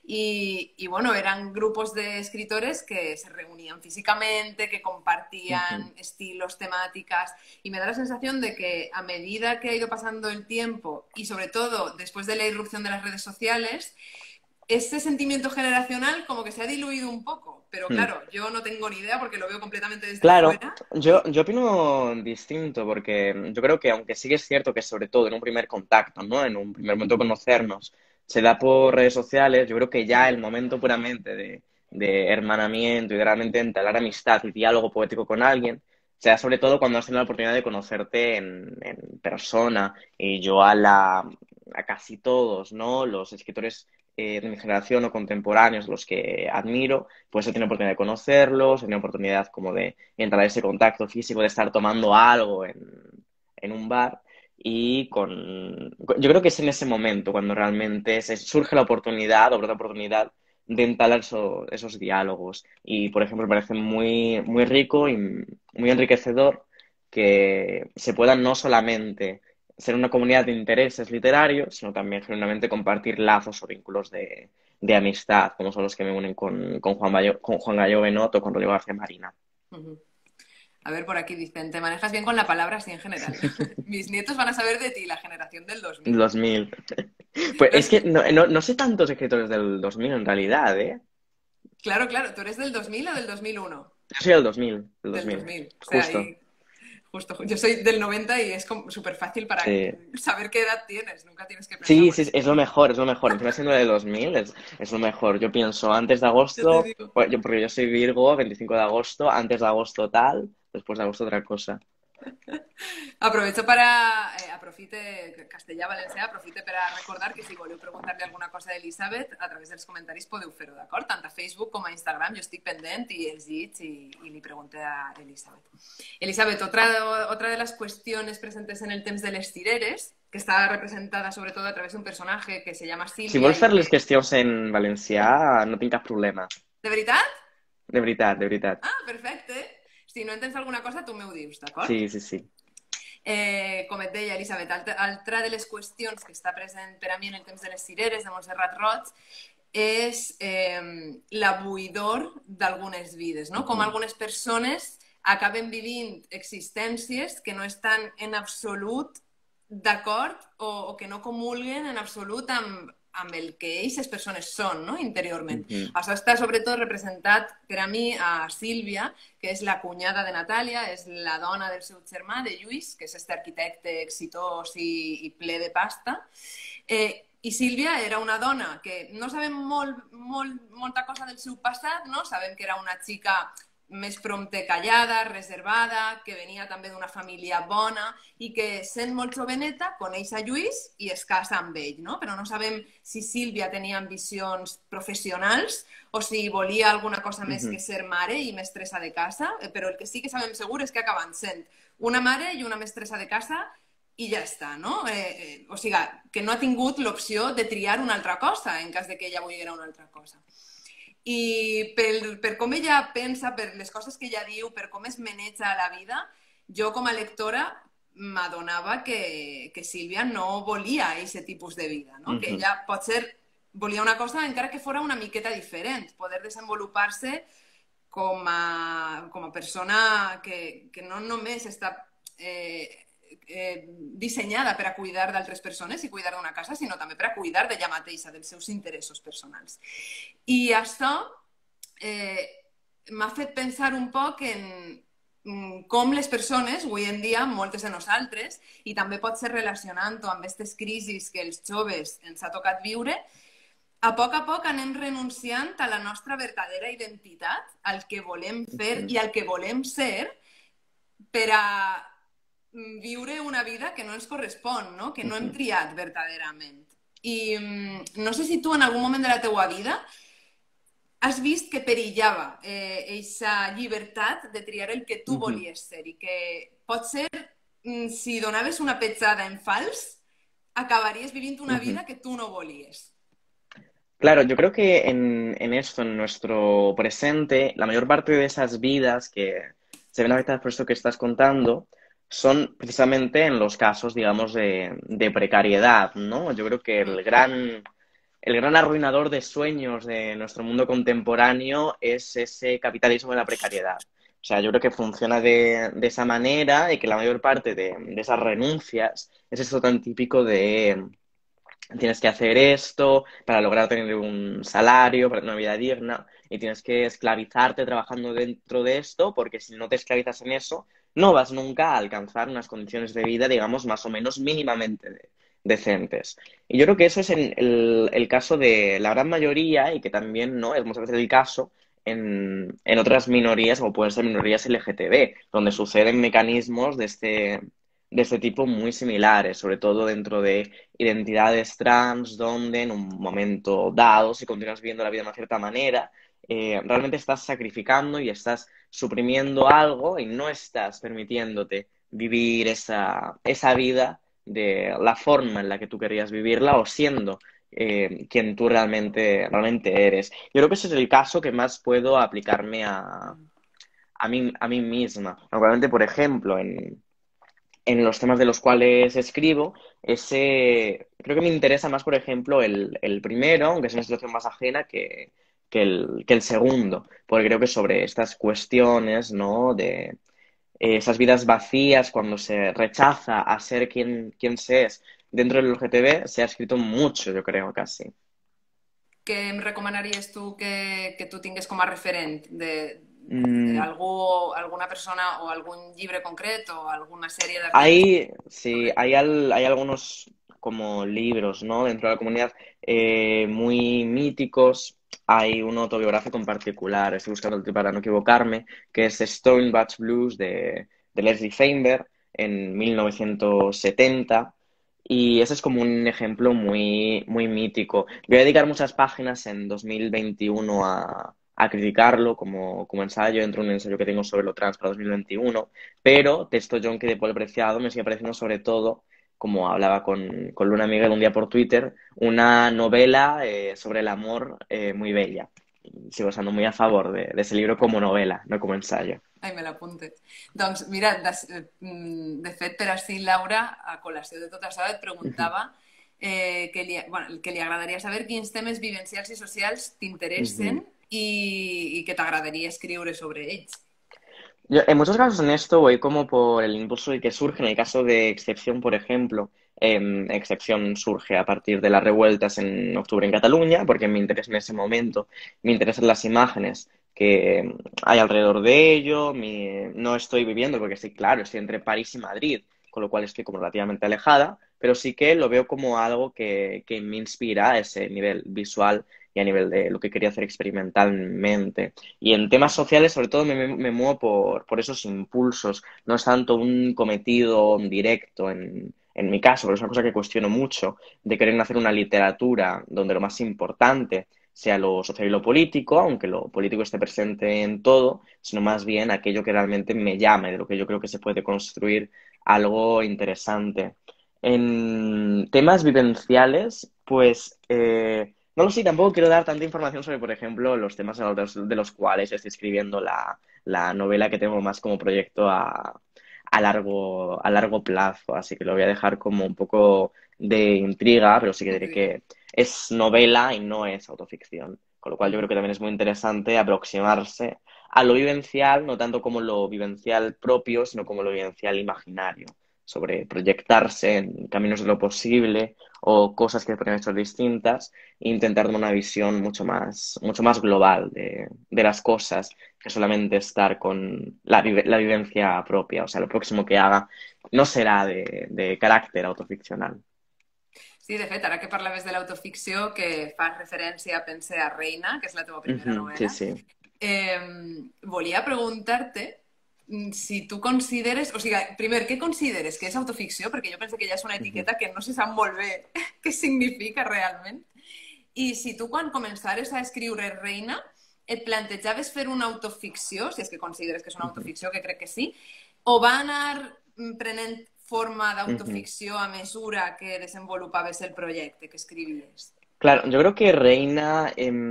Speaker 1: Y, y, bueno, eran grupos de escritores que se reunían físicamente, que
Speaker 2: ujú.
Speaker 1: compartían estilos, temáticas, y me da la sensación de que a medida que ha ido pasando el tiempo y sobre todo después de la irrupción de las redes sociales, ese sentimiento generacional como que se ha diluido un poco. Pero
Speaker 2: Hmm.
Speaker 1: claro, yo no tengo ni idea porque lo veo completamente desde
Speaker 2: Claro,
Speaker 1: fuera.
Speaker 2: yo,
Speaker 1: Y...
Speaker 2: yo opino distinto porque yo creo que aunque sí que es cierto que sobre todo en un primer contacto, ¿no? En un primer momento de conocernos, se da por redes sociales, yo creo que ya el momento puramente de, de hermanamiento y de realmente entablar amistad y diálogo poético con alguien, se da sobre todo cuando has tenido la oportunidad de conocerte en, en persona. Y yo a la, a casi todos, ¿no? Los escritores eh, de mi generación o contemporáneos, los que admiro, pues he tenido oportunidad de conocerlos, he tenido oportunidad como de entrar a ese contacto físico, de estar tomando algo en, en un bar. Y con, yo creo que es en ese momento cuando realmente se, surge la oportunidad o la oportunidad de entablar eso- esos diálogos. Y, por ejemplo, me parece muy, muy rico y muy enriquecedor que se puedan no solamente ser una comunidad de intereses literarios, sino también genuinamente compartir lazos o vínculos de, de amistad, como son los que me unen con, con Juan, Bayo- con Juan Gallo Benot o con Rodrigo García Marina.
Speaker 1: Uh-huh. A ver, por aquí dicen, te manejas bien con la palabra así en general. Mis nietos van a saber de ti, la generación del dos mil.
Speaker 2: dos mil. Pues es
Speaker 1: Los...
Speaker 2: que no, no, no sé tantos escritores del dos mil en realidad, ¿eh?
Speaker 1: Claro, claro, ¿tú eres del dos mil o del dos mil uno?
Speaker 2: Yo soy del dos mil, del
Speaker 1: Del
Speaker 2: dos mil,
Speaker 1: dos mil. O sea,
Speaker 2: justo.
Speaker 1: ahí justo, yo soy del noventa y es súper fácil para
Speaker 2: Sí.
Speaker 1: saber qué edad tienes, nunca tienes que pensar
Speaker 2: Sí,
Speaker 1: por
Speaker 2: sí,
Speaker 1: eso.
Speaker 2: es lo mejor, es lo mejor. Encima siendo de dos mil es, es lo mejor. Yo pienso antes de
Speaker 1: Ya te
Speaker 2: agosto,
Speaker 1: digo.
Speaker 2: pues yo, porque yo soy Virgo, veinticinco de agosto, antes de agosto tal, después de agosto otra cosa.
Speaker 1: Aprovecho para, eh, aprofite, castellà, valencià, aprofite per a recordar que si voleu preguntar-li alguna cosa a Elisabet, a través dels comentaris podeu fer-ho, d'acord? Tant a Facebook com a Instagram, jo estic pendent i els llits y, y li pregunté a Elisabet. Elisabet, otra, otra de las cuestiones presentes en el temps de les cireres, que está representada sobre todo a través de un personaje que se llama
Speaker 2: Si
Speaker 1: Sílvia
Speaker 2: vols
Speaker 1: y
Speaker 2: fer les
Speaker 1: que...
Speaker 2: qüestions en valencià, no tinc cap problema.
Speaker 1: De veritat?
Speaker 2: De veritat, de veritat.
Speaker 1: Ah, perfecte. Si no entens alguna cosa, tu m'ho dius, d'acord?
Speaker 2: Sí, sí, sí.
Speaker 1: Eh, com et deia, Elisabet, altra, altra de les qüestions que està present per a mi en el temps de les cireres de Montserrat Roig és eh, la buidor d'algunes vides, no? Com
Speaker 2: Ujú,
Speaker 1: algunes persones acaben vivint existències que no estan en absolut d'acord o, o que no comulguen en absolut amb, amb el que aquestes persones són, no? Interiorment.
Speaker 2: ujú,
Speaker 1: Això està sobretot representat per a mi a Sílvia, que és la cunyada de Natàlia, és la dona del seu germà, de Lluís, que és este arquitecte exitós i, i ple de pasta. Eh, I Sílvia era una dona que no sabem molt, molt, molta cosa del seu passat, no? Sabem que era una xica més prompte callada, reservada, que venia també d'una família bona i que, sent molt joveneta, coneix a Lluís i es casa amb ell, no? Però no sabem si Sílvia tenia ambicions professionals o si volia alguna cosa més que ser mare i mestressa de casa, però el que sí que sabem segur és que acaben sent una mare i una mestressa de casa i ja està, no? Eh, eh, o sigui, que no ha tingut l'opció de triar una altra cosa en cas de que ella volguera una altra cosa. I per, per com ella pensa, per les coses que ella diu, per com es maneja la vida, jo com a lectora m'adonava que, que Sílvia no volia aquest tipus de vida, no? Uh -huh. Que ella potser volia una cosa encara que fora una miqueta diferent, poder desenvolupar-se com a, com a persona que, que no només està eh, eh, dissenyada per a cuidar d'altres persones i cuidar d'una casa, sinó també per a cuidar d'ella mateixa, dels seus interessos personals. I això eh, m'ha fet pensar un poc en com les persones, avui en dia, moltes de nosaltres, i també pot ser relacionant-ho amb aquestes crisis que els joves ens ha tocat viure, a poc a poc anem renunciant a la nostra verdadera identitat, al que volem fer i al que volem ser, per a viure una vida que no ens correspon, no? Que no hem triat verdaderament. I no sé si tu en algun moment de la teua vida has vist que perillava aquesta eh, llibertat de triar el que tu volies ser i que potser si donaves una petjada en fals acabaries vivint una vida que tú no volies.
Speaker 2: Claro, yo creo que en, en esto, en nuestro presente, la mayor parte de esas vidas que se ven afectadas por esto que estás contando son precisamente en los casos, digamos, de, de precariedad, ¿no? Yo creo que el gran, el gran arruinador de sueños de nuestro mundo contemporáneo es ese capitalismo de la precariedad. O sea, yo creo que funciona de, de esa manera y que la mayor parte de, de esas renuncias es esto tan típico de tienes que hacer esto para lograr tener un salario, para una vida digna, y tienes que esclavizarte trabajando dentro de esto, porque si no te esclavizas en eso, no vas nunca a alcanzar unas condiciones de vida, digamos, más o menos mínimamente de, decentes. Y yo creo que eso es en el, el caso de la gran mayoría, y que también no es muchas veces el caso en, en otras minorías, como pueden ser minorías L G T B, donde suceden mecanismos de este... de este tipo muy similares, sobre todo dentro de identidades trans, donde en un momento dado, si continúas viviendo la vida de una cierta manera, eh, realmente estás sacrificando y estás suprimiendo algo y no estás permitiéndote vivir esa, esa vida de la forma en la que tú querías vivirla o siendo eh, quien tú realmente, realmente eres. Yo creo que ese es el caso que más puedo aplicarme a, a, mí, a mí misma. Normalmente, por ejemplo, en... en los temas de los cuales escribo, ese creo que me interesa más, por ejemplo, el, el primero, aunque es una situación más ajena que, que, el, que el segundo, porque creo que sobre estas cuestiones, ¿no? De eh, esas vidas vacías, cuando se rechaza a ser quien, quien se es dentro del L G T B, se ha escrito mucho, yo creo, casi.
Speaker 1: Què em recomanaries tu que, que tu tingués com a referent de,
Speaker 2: Mm,
Speaker 1: algú, alguna persona o algún llibre concret o alguna sèrie d'articles?
Speaker 2: hay, sí, hay, al- hay algunos como libros, ¿no? Dentro de la comunidad eh, muy míticos. Hay un autobiográfico en particular, estoy buscando el título para no equivocarme, que es Stone Batch Blues de, de Leslie Feinberg en mil novecientos setenta. Y ese es como un ejemplo muy, muy mítico. Voy a dedicar muchas páginas en dos mil veintiuno a, a criticarlo como, como ensayo, dentro de un ensayo que tengo sobre lo trans para dos mil veintiuno, pero Texto Yonki de Paul Preciado me sigue pareciendo sobre todo, como hablaba con, con Luna Miguel un día por Twitter, una novela eh, sobre el amor eh, muy bella. Sigo estando muy a favor de, de ese libro como novela, no como ensayo.
Speaker 1: Ai, me l'apunte. Doncs mira, de, de fet, per així, Laura, a col·lació de tot això, et preguntava eh, que, li, bueno, que li agradaria saber quins temes vivencials i socials t'interessen i, i que t'agradaria escriure sobre ells.
Speaker 2: Yo, en muchos casos en esto voy como por el impulso del que surge. En el caso de Excepción, por ejemplo, eh, Excepción surge a partir de las revueltas en octubre en Cataluña, porque me interesa en ese momento, me interesan las imágenes que hay alrededor de ello. Mi, no estoy viviendo, porque estoy, claro, estoy entre París y Madrid, con lo cual estoy como relativamente alejada, pero sí que lo veo como algo que, que me inspira a ese nivel visual y a nivel de lo que quería hacer experimentalmente. Y en temas sociales, sobre todo, me, me muevo por, por esos impulsos. No es tanto un cometido directo en, en mi caso, pero es una cosa que cuestiono mucho, de querer hacer una literatura donde lo más importante sea lo social y lo político, aunque lo político esté presente en todo, sino más bien aquello que realmente me llame, de lo que yo creo que se puede construir algo interesante. En temas vivenciales, pues eh, no lo sé, tampoco quiero dar tanta información sobre, por ejemplo, los temas a los- de los cuales estoy escribiendo la, la novela que tengo más como proyecto a, a largo, a largo plazo, así que lo voy a dejar como un poco de intriga, pero sí que diré
Speaker 1: Intriga.
Speaker 2: que es novela y no es autoficción, con lo cual yo creo que también es muy interesante aproximarse a lo vivencial, no tanto como lo vivencial propio, sino como lo vivencial imaginario, sobre proyectarse en caminos de lo posible o cosas que podrían ser distintas e intentar dar una visión mucho más, mucho más global de, de las cosas que solamente estar con la, vive- la vivencia propia. O sea, lo próximo que haga no será de, de carácter autoficcional.
Speaker 1: Sí, de fet, ara que parlaves de l'autoficció, que fas referència, pense, a Reina, que és la teva primera
Speaker 2: Ujú, sí,
Speaker 1: novel·la,
Speaker 2: sí.
Speaker 1: eh, volia preguntar-te mm, si tu consideres... O sigui, primer, què consideres que és autoficció? Perquè jo penso que ja és una
Speaker 2: Ujú,
Speaker 1: etiqueta que no se sap molt bé què significa realment. I si tu, quan començares a escriure Reina, et plantejaves fer una autoficció, si és que consideres que és una
Speaker 2: ujú,
Speaker 1: autoficció, que crec que sí, o va anar mm, prenent forma
Speaker 2: ujú.
Speaker 1: d'autoficció a mesura que desenvolupaves el projecte que escrivies?
Speaker 2: Claro, yo creo que Reina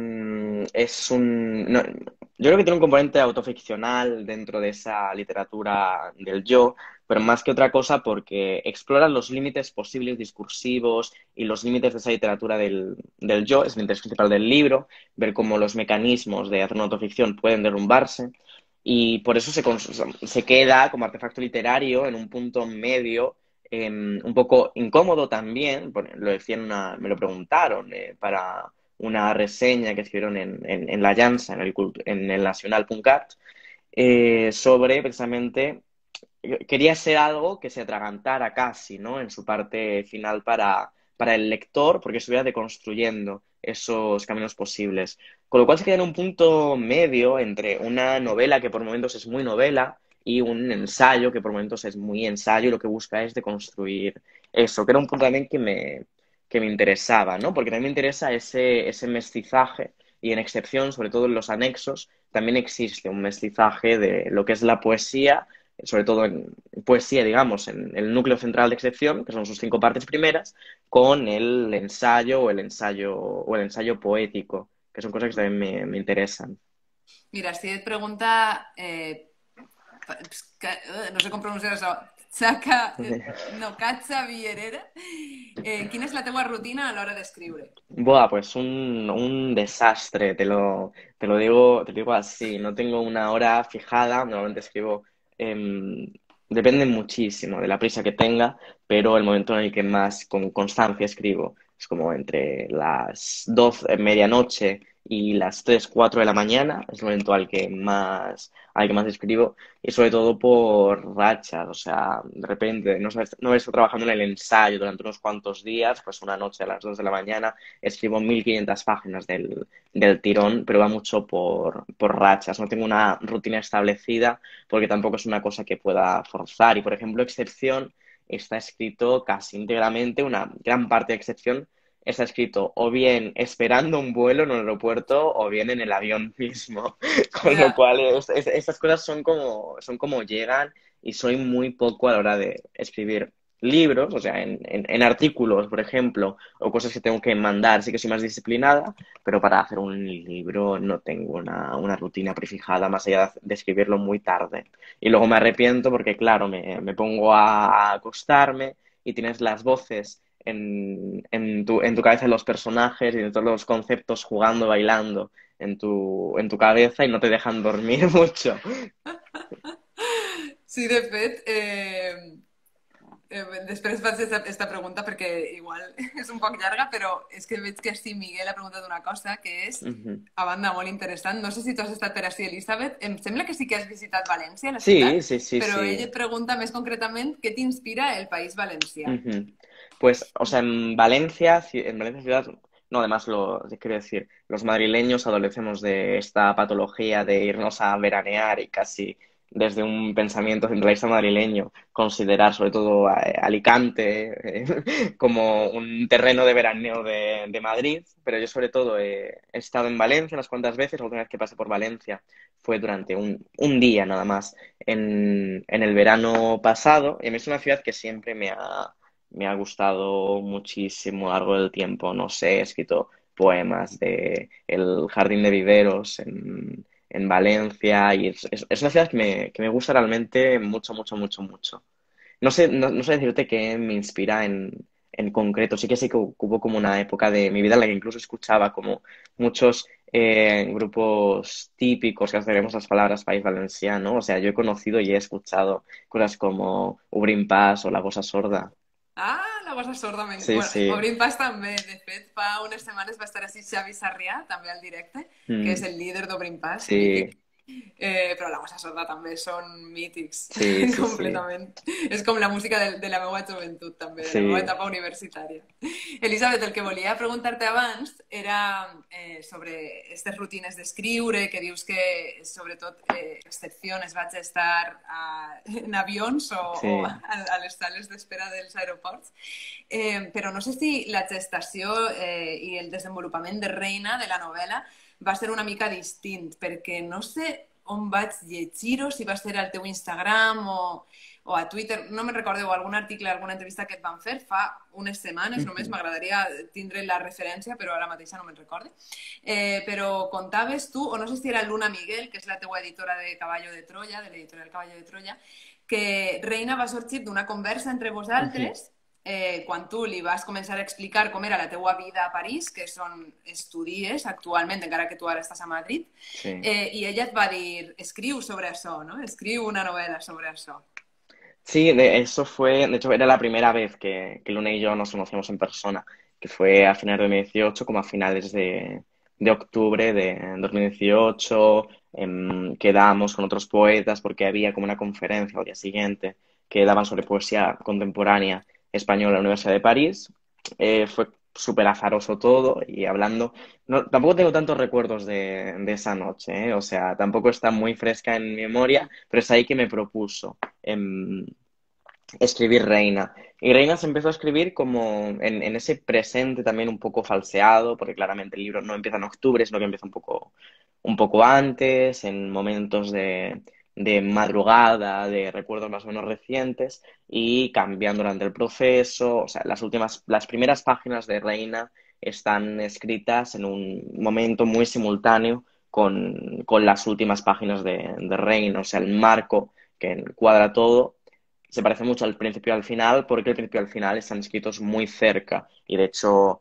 Speaker 2: em, es un... no, yo creo que tiene un componente autoficcional dentro de esa literatura del yo, pero más que otra cosa porque explora los límites posibles discursivos y los límites de esa literatura del, del yo, es el interés principal del libro, ver cómo los mecanismos de hacer una autoficción pueden derrumbarse y por eso se, cons- se queda como artefacto literario en un punto medio eh, un poco incómodo también, por- lo decían una, me lo preguntaron eh, para una reseña que escribieron en, en, en la Llança, en el, cult- en el Nacional punto cat, eh, sobre precisamente, quería ser algo que se atragantara casi, ¿no? En su parte final para, para el lector, porque estuviera deconstruyendo esos caminos posibles. Con lo cual se queda en un punto medio entre una novela que por momentos es muy novela y un ensayo que por momentos es muy ensayo y lo que busca es deconstruir eso, que era un punto también que me, que me interesaba, ¿no? Porque también me interesa ese, ese mestizaje y en excepción, sobre todo en los anexos, también existe un mestizaje de lo que es la poesía, sobre todo en poesía, digamos, en el núcleo central de excepción, que son sus cinco partes primeras, con el ensayo o el ensayo o el ensayo poético, que son cosas que también me, me interesan.
Speaker 1: Mira, si et pregunta... Eh, no sé com pronunciar això. Chaka, eh, no, Katja Vierera. Eh, quina és la teua rutina a l'hora d'escriure?
Speaker 2: Buah, pues un, un desastre, te lo, te lo digo, te lo digo así, no tengo una hora fijada, normalmente escribo, em, depende muchísimo de la prisa que tenga, pero el momento en el que más con constancia escribo es como entre las doce, medianoche y las tres cuatro de la mañana, es el momento al que más, al que más escribo, y sobre todo por rachas, o sea, de repente no sabes, no estoy trabajando en el ensayo durante unos cuantos días, pues una noche a las dos de la mañana escribo mil quinientas páginas del, del tirón, pero va mucho por, por rachas. No tengo una rutina establecida porque tampoco es una cosa que pueda forzar. Y, por ejemplo, Excepción está escrito casi íntegramente, una gran parte de Excepción está escrito o bien esperando un vuelo en un aeropuerto o bien en el avión mismo. Con lo
Speaker 1: Ja.
Speaker 2: cual, es- es- estas cosas son como, son como llegan y soy muy poco a la hora de escribir libros, o sea, en, en, en artículos, por ejemplo, o cosas que tengo que mandar, sí que soy más disciplinada, pero para hacer un libro no tengo una, una rutina prefijada más allá de escribirlo muy tarde. Y luego me arrepiento porque, claro, me, me pongo a, a acostarme y tienes las voces en, en tu, en tu cabeza de los personajes y de todos los conceptos jugando, bailando en tu, en tu cabeza y no te dejan dormir mucho.
Speaker 1: Sí, de fet, eh, eh, després faig esta, esta pregunta perquè igual és un poc llarga, però és que veig que sí, Miguel ha preguntat una cosa que és,
Speaker 2: Ujú.
Speaker 1: a banda, molt interessant. No sé si tu has estat per així, Elisabet. Em sembla que sí que has visitat València, la
Speaker 2: Sí,
Speaker 1: ciutat,
Speaker 2: sí, sí,
Speaker 1: però
Speaker 2: sí.
Speaker 1: ell et pregunta més concretament què t'inspira el País Valencià.
Speaker 2: Ujú. Pues, o sea, en Valencia, ci- en Valencia ciudad, no, además lo quiero decir, los madrileños adolecemos de esta patología de irnos a veranear y casi desde un pensamiento centralista madrileño considerar sobre todo a- Alicante eh, como un terreno de veraneo de, de Madrid, pero yo sobre todo he, he estado en Valencia unas cuantas veces. La última vez que pasé por Valencia fue durante un, un día nada más en, en el verano pasado, y a mí es una ciudad que siempre me ha me ha gustado muchísimo a lo largo del tiempo. No sé, he escrito poemas de El Jardín de Viveros en, en Valencia y es, es- es una ciudad que me, que me gusta realmente mucho, mucho, mucho, mucho. No sé, no, no sé decirte qué me inspira en, en concreto. Sí que sé que hu- hubo como una época de mi vida en la que incluso escuchaba como muchos eh, grupos típicos que hacemos las palabras País Valenciano. O sea, yo he conocido y he escuchado cosas como Ubrin Pas o La Gosa Sorda.
Speaker 1: Ah, la Gossa Sorda. Men...
Speaker 2: Sí,
Speaker 1: Bueno,
Speaker 2: sí.
Speaker 1: Obrim Pas també. De fet, fa unes setmanes va estar així Xavi Sarrià, també al directe, que és
Speaker 2: Mm,
Speaker 1: el líder d'Obrim Pas,
Speaker 2: sí,
Speaker 1: mític. Eh, però la Gossa Sorda també són mítics,
Speaker 2: sí, sí, sí.
Speaker 1: completament. És com la música de, de la meva joventut, també, de la meva
Speaker 2: Sí.
Speaker 1: etapa universitària. Elisabet, el que volia preguntar-te abans era eh, sobre aquestes rutines d'escriure, que dius que sobretot eh, excepcions vaig estar a, en avions o, o
Speaker 2: Sí.
Speaker 1: a, a les sales d'espera dels aeroports, eh, però no sé si la gestació eh, i el desenvolupament de Reina, de la novel·la, va ser una mica distint, perquè no sé on vaig llegir-ho, si va ser al teu Instagram o, o a Twitter, no me'n recordo, o algun article, alguna entrevista que et van fer fa unes setmanes només,
Speaker 2: Ujú.
Speaker 1: m'agradaria tindre la referència, però ara mateixa no me'n recorde. Eh, però contaves tu, o no sé si era Luna Miguel, que és la teua editora de Caballo de Troya, de l'editorial Caballo de Troya, que Reina va sorgir d'una conversa entre
Speaker 2: Ujú.
Speaker 1: vosaltres eh, quan tu li vas començar a explicar com era la teua vida a París, que és on estudies actualment, encara que tu ara estàs a Madrid,
Speaker 2: Sí.
Speaker 1: eh, i ella et va dir, escriu sobre això, no? Escriu una novel·la sobre això.
Speaker 2: Sí, de, eso fue, de hecho era la primera vez que, que Luna y yo nos conocimos en persona, que fue a finales de dos mil dieciocho, como a finales de, de octubre de dos mil dieciocho. Em, quedamos con otros poetas porque había como una conferencia al día siguiente que daban sobre poesía contemporánea española en la Universidad de París. Eh, fue súper azaroso todo y hablando, no, tampoco tengo tantos recuerdos de, de esa noche, ¿eh? O sea, tampoco está muy fresca en mi memoria, pero es ahí que me propuso em, escribir Reina. Y Reina se empezó a escribir como en, en ese presente también un poco falseado, porque claramente el libro no empieza en octubre, sino que empieza un poco, un poco antes, en momentos de, de madrugada, de recuerdos más o menos recientes, y cambiando durante el proceso. O sea, las últimas, las primeras páginas de Reina están escritas en un momento muy simultáneo con, con las últimas páginas de, de Reina. O sea, el marco que encuadra todo se parece mucho al principio y al final, porque el principio y al final están escritos muy cerca. Y de hecho,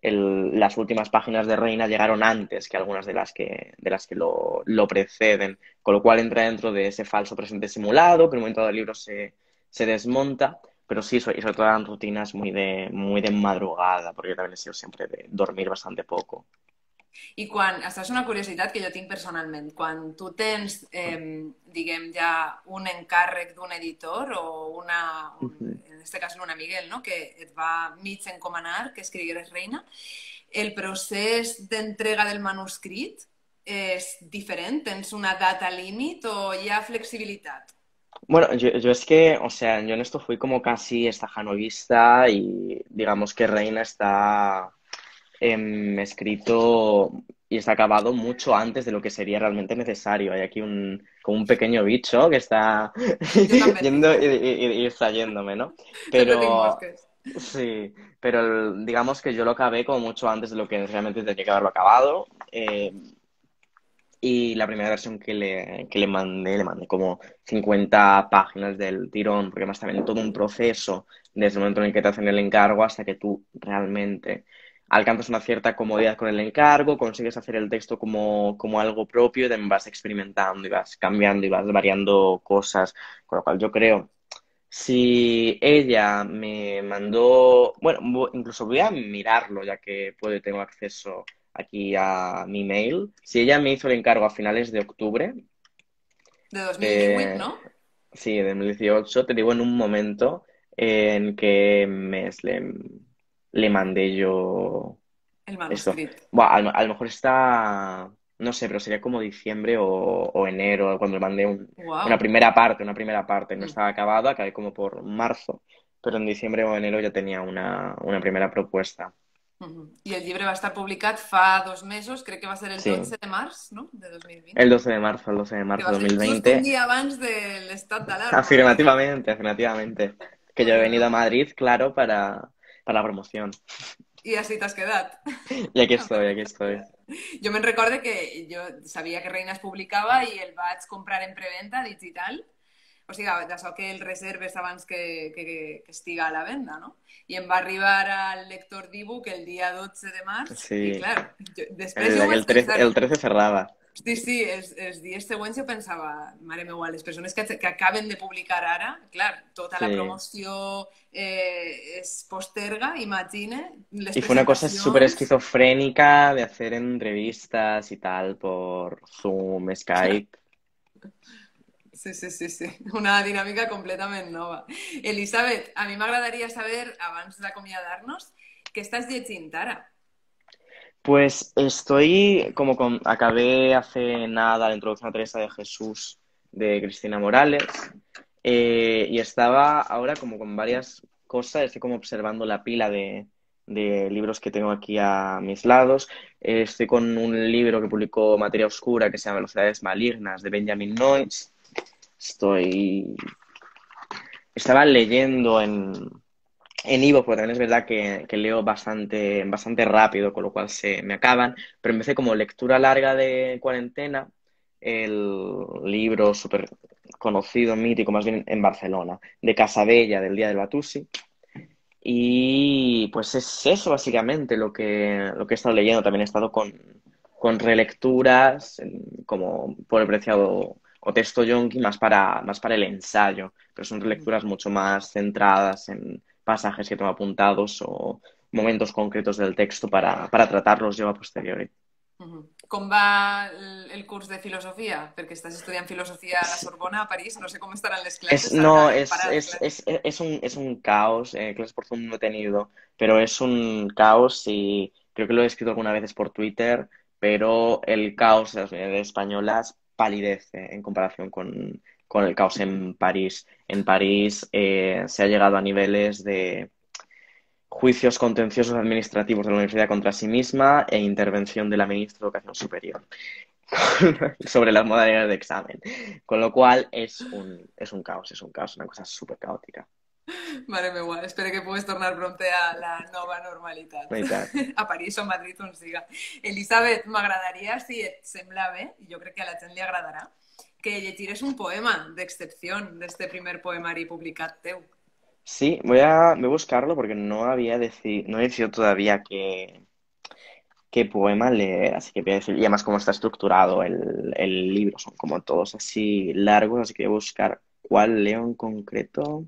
Speaker 2: el- las últimas páginas de Reina llegaron antes que algunas de las que, de las que lo, lo preceden. Con lo cual entra dentro de ese falso presente simulado, que en un momento del libro se, se desmonta. Pero sí, so- y sobre todo eran rutinas muy de, muy de madrugada, porque yo también he sido siempre de dormir bastante poco.
Speaker 1: I quan, això és una curiositat que jo tinc personalment, quan tu tens, eh, diguem, ja un encàrrec d'un editor o una, un,
Speaker 2: Ujú.
Speaker 1: en aquest cas Luna Miguel, no? Que et va mig encomanar que escrigueres Reina, el procés d'entrega del manuscrit és diferent? Tens una data límit o hi ha flexibilitat?
Speaker 2: Bueno, yo, yo es que, o sea, yo en esto fui como casi estajanovista y digamos que Reina está em, escrito y está acabado mucho antes de lo que sería realmente necesario. Hay aquí un, como un pequeño bicho que está
Speaker 1: Jo també en
Speaker 2: yendo
Speaker 1: tinc.
Speaker 2: y, y, y extrayéndome, ¿no?
Speaker 1: Sempre tinc
Speaker 2: Pero
Speaker 1: mosques.
Speaker 2: sí, pero el- digamos que yo lo acabé como mucho antes de lo que realmente tenía que haberlo acabado. Eh, y la primera versión que le, que le mandé, le mandé como cincuenta páginas del tirón, porque más también todo un proceso desde el momento en el que te hacen el encargo hasta que tú realmente alcanzas una cierta comodidad con el encargo, consigues hacer el texto como, como algo propio y también vas experimentando y vas cambiando y vas variando cosas. Con lo cual yo creo, si ella me mandó, bueno, vo- incluso voy a mirarlo ya que puedo, tengo acceso aquí a mi mail. Si ella me hizo el encargo a finales de octubre,
Speaker 1: De dos mil divuit,
Speaker 2: eh,
Speaker 1: no?
Speaker 2: sí, de dos mil dieciocho, te digo en un momento, ¿En qué mes le, le mandé yo
Speaker 1: El
Speaker 2: esto?
Speaker 1: manuscrito.
Speaker 2: Buah, a, lo a lo mejor está, no sé, pero sería como diciembre o, o enero, cuando le mandé un- una
Speaker 1: Wow.
Speaker 2: primera parte, una primera parte. No estaba acabado, acabé como por marzo, pero en diciembre o enero ya tenía una, una primera propuesta.
Speaker 1: I el llibre va estar publicat fa dos mesos, crec que va ser el
Speaker 2: Sí,
Speaker 1: dotze de març, no?, de dos mil vint,
Speaker 2: el doce de marzo, el doce de
Speaker 1: que
Speaker 2: marzo
Speaker 1: va
Speaker 2: de dos
Speaker 1: ser
Speaker 2: mil
Speaker 1: just un
Speaker 2: veinte.
Speaker 1: dia abans de l'estat d'alarma.
Speaker 2: Afirmativamente, afirmativamente. Que yo he
Speaker 1: Mare
Speaker 2: venido a
Speaker 1: meva.
Speaker 2: Madrid, claro, para, para la promoción.
Speaker 1: I així t'has quedat.
Speaker 2: Y aquí estoy, aquí estoy.
Speaker 1: Jo me'n recorde que jo sabia que Reina es publicava i el vaig comprar en preventa digital. O sigui, d'això que el reserves abans que, que, que estiga a la venda, no? I em va arribar al lector d'ebook el dia dotze de març i,
Speaker 2: Sí,
Speaker 1: clar, jo, després
Speaker 2: el,
Speaker 1: jo ho
Speaker 2: el
Speaker 1: vaig
Speaker 2: trece,
Speaker 1: pensar.
Speaker 2: el trece cerraba.
Speaker 1: Sí, sí, els, els dies següents jo pensava, mare meva, les persones que, que acaben de publicar ara, clar, tota la
Speaker 2: Sí.
Speaker 1: promoció eh, es posterga, imagine, les
Speaker 2: Y fue una cosa súper
Speaker 1: presentacions.
Speaker 2: esquizofrénica de hacer entrevistas y tal por Zoom, Skype.
Speaker 1: Sí, sí, sí, sí, una dinàmica completament nova. Elisabet, a mi m'agradaria saber, abans d'acomiadar-nos, què estàs llegint ara?
Speaker 2: Pues estoy como con, acabé hace nada la introducción a Teresa de Jesús de Cristina Morales, eh, y estaba ahora como con varias cosas, estoy como observando la pila de, de libros que tengo aquí a mis lados. Eh, estoy con un libro que publicó Materia Oscura que se llama Velocidades Malignas de Benjamin Noyes. Estoy, estaba leyendo en, en iVoox, porque también es verdad que, que leo bastante, bastante rápido, con lo cual se me acaban, pero empecé como lectura larga de cuarentena, el libro súper conocido, mítico, más bien en Barcelona, de Casabella, del Día del Batusi, y pues es eso básicamente lo que, lo que he estado leyendo. También he estado con, con relecturas, en- como por el preciado o texto yonki, más para, más para el ensayo, pero son relecturas mucho más centradas en pasajes que tengo apuntados o momentos concretos del texto para, para tratarlos yo a posteriori.
Speaker 1: Uh-huh. Com va el, el curs de filosofia? Perquè estàs estudiant filosofia a la
Speaker 2: Es,
Speaker 1: Sorbona, a París. No sé com estaran les
Speaker 2: es-
Speaker 1: classes,
Speaker 2: no,
Speaker 1: s'hauran
Speaker 2: es,
Speaker 1: parat,
Speaker 2: es,
Speaker 1: clar.
Speaker 2: es, es un, es un caos, eh, clases por Zoom no he tenido, pero es un caos y creo que lo he escrito algunas veces por Twitter, pero el caos de las unidades españolas palidece en comparación con, con el caos en París. En París eh, se ha llegado a niveles de juicios contenciosos administrativos de la universidad contra sí misma e intervención de la ministra de Educación Superior sobre las modalidades de examen. Con lo cual es un, es un caos, es un caos, una cosa súper caótica.
Speaker 1: Mare meva, espero que pugues tornar prompte a la nova normalitat.
Speaker 2: I tant.
Speaker 1: A París o Madrid, on siga. Elisabet, m'agradaria, si et sembla bé, i jo crec que a la gent li agradarà, que llegires un poema d'excepció d'este primer poemari publicat teu.
Speaker 2: Sí, voy a, voy a buscarlo porque no había deci- no he decidido todavía qué, qué poema leer, así que voy a decir, y además cómo está estructurado el, el libro, son como todos así largos, así que voy a buscar cuál leo en concreto.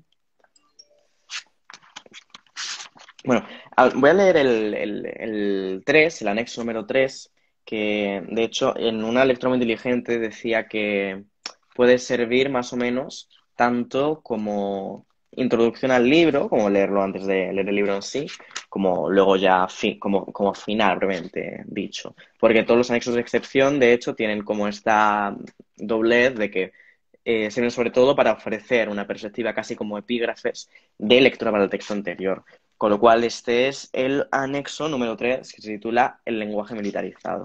Speaker 2: Bueno, a- voy a leer el, el, el tres, el anexo número tres, que de hecho en una lectura muy inteligente decía que puede servir más o menos tanto como introducción al libro, como leerlo antes de leer el libro en sí, como luego ya fi- como, como final, brevemente dicho. Porque todos los anexos de excepción, de hecho, tienen como esta doblez de que eh, sirven sobre todo para ofrecer una perspectiva casi como epígrafes de lectura para el texto anterior. Con lo cual, este es el anexo número tres, que se titula El lenguaje militarizado.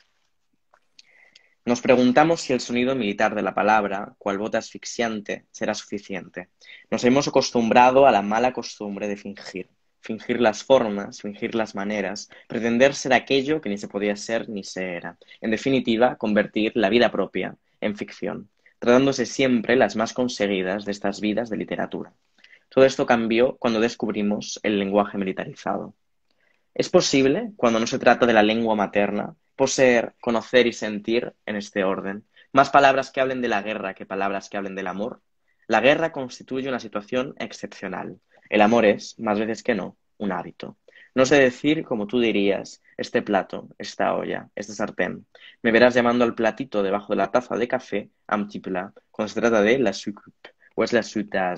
Speaker 2: Nos preguntamos si el sonido militar de la palabra, cual bota asfixiante, será suficiente. Nos hemos acostumbrado a la mala costumbre de fingir. Fingir las formas, fingir las maneras, pretender ser aquello que ni se podía ser ni se era. En definitiva, convertir la vida propia en ficción, tratándose siempre las más conseguidas de estas vidas de literatura. Todo esto cambió cuando descubrimos el lenguaje militarizado. Es posible, cuando no se trata de la lengua materna, poseer, conocer y sentir en este orden más palabras que hablen de la guerra que palabras que hablen del amor. La guerra constituye una situación excepcional. El amor es, más veces que no, un hábito. No sé decir, como tú dirías, este plato, esta olla, este sartén. Me verás llamando al platito debajo de la taza de café un petit plat, cuando se trata de la soucoupe o es la soutage.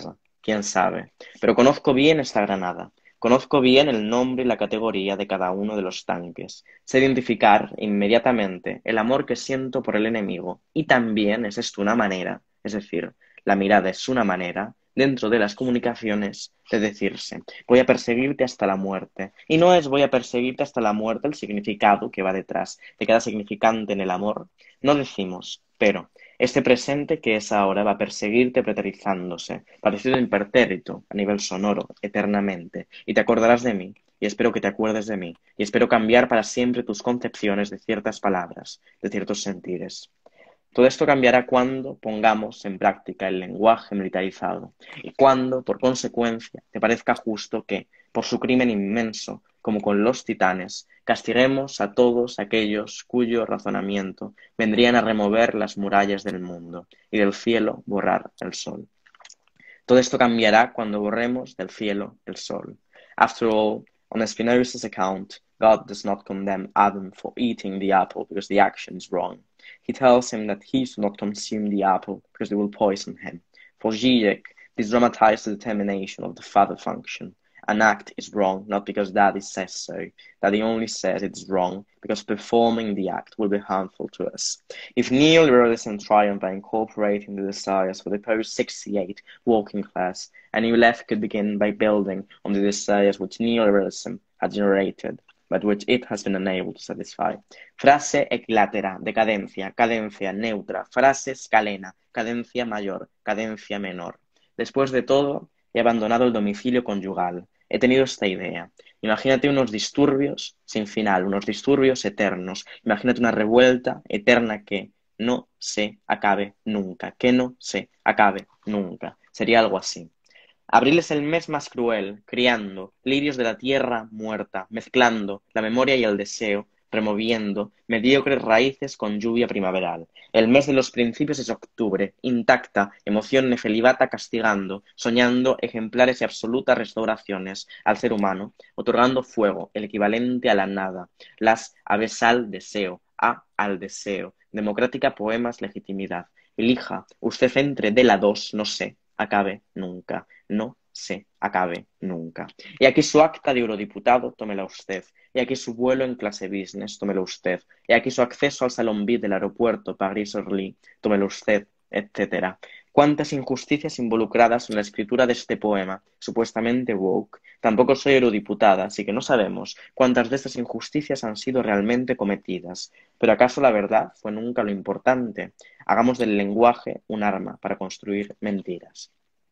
Speaker 2: quién sabe. Pero conozco bien esta granada. Conozco bien el nombre y la categoría de cada uno de los tanques. Sé identificar inmediatamente el amor que siento por el enemigo y también es esto una manera, es decir, la mirada es una manera, dentro de las comunicaciones, de decirse, voy a perseguirte hasta la muerte. Y no es voy a perseguirte hasta la muerte el significado que va detrás de cada significante en el amor. No decimos, pero este presente que es ahora va a perseguirte preterizándose, parecido impertérrito a nivel sonoro, eternamente, y te acordarás de mí, y espero que te acuerdes de mí, y espero cambiar para siempre tus concepciones de ciertas palabras, de ciertos sentires. Todo esto cambiará cuando pongamos en práctica el lenguaje militarizado y cuando, por consecuencia, te parezca justo que, por su crimen inmenso, como con los titanes, castiguemos a todos aquellos cuyo razonamiento vendrían a remover las murallas del mundo y del cielo borrar el sol. Todo esto cambiará cuando borremos del cielo el sol. After all, on Spinoza's account, God does not condemn Adam for eating the apple because the action is wrong. He tells him that he should not consume the apple because it will poison him. For Zizek, this dramatized the determination of the father function. An act is wrong not because Daddy says so. Daddy only says it's wrong because performing the act will be harmful to us. If neoliberalism triumphed by incorporating the desires for the post sixty-eight working class, a new left could begin by building on the desires which neoliberalism had generated, but which it has been unable to satisfy. Frase equilátera, decadencia, cadencia, neutra, frase scalena, cadencia mayor, cadencia menor. Después de todo, he abandonado el domicilio conyugal. He tenido esta idea. Imagínate unos disturbios sin final, unos disturbios eternos. Imagínate una revuelta eterna que no se acabe nunca, que no se acabe nunca. Sería algo así. Abril es el mes más cruel, criando lirios de la tierra muerta, mezclando la memoria y el deseo, removiendo mediocres raíces con lluvia primaveral. El mes de los principios es octubre, intacta, emoción nefelibata castigando, soñando ejemplares y absolutas restauraciones al ser humano, otorgando fuego, el equivalente a la nada, las aves al deseo, a al deseo, democrática poemas legitimidad. Elija, usted entre de la dos, no sé, acabe nunca, no se acabe nunca. Y aquí su acta de eurodiputado, tómela usted. Y aquí su vuelo en clase business, tómelo usted. Y aquí su acceso al salón V I P del aeropuerto París-Orly, tómelo usted, etcétera. Cuántas injusticias involucradas en la escritura de este poema, supuestamente woke. Tampoco soy eurodiputada, así que no sabemos cuántas de estas injusticias han sido realmente cometidas. Pero ¿acaso la verdad fue nunca lo importante? Hagamos del lenguaje un arma para construir mentiras.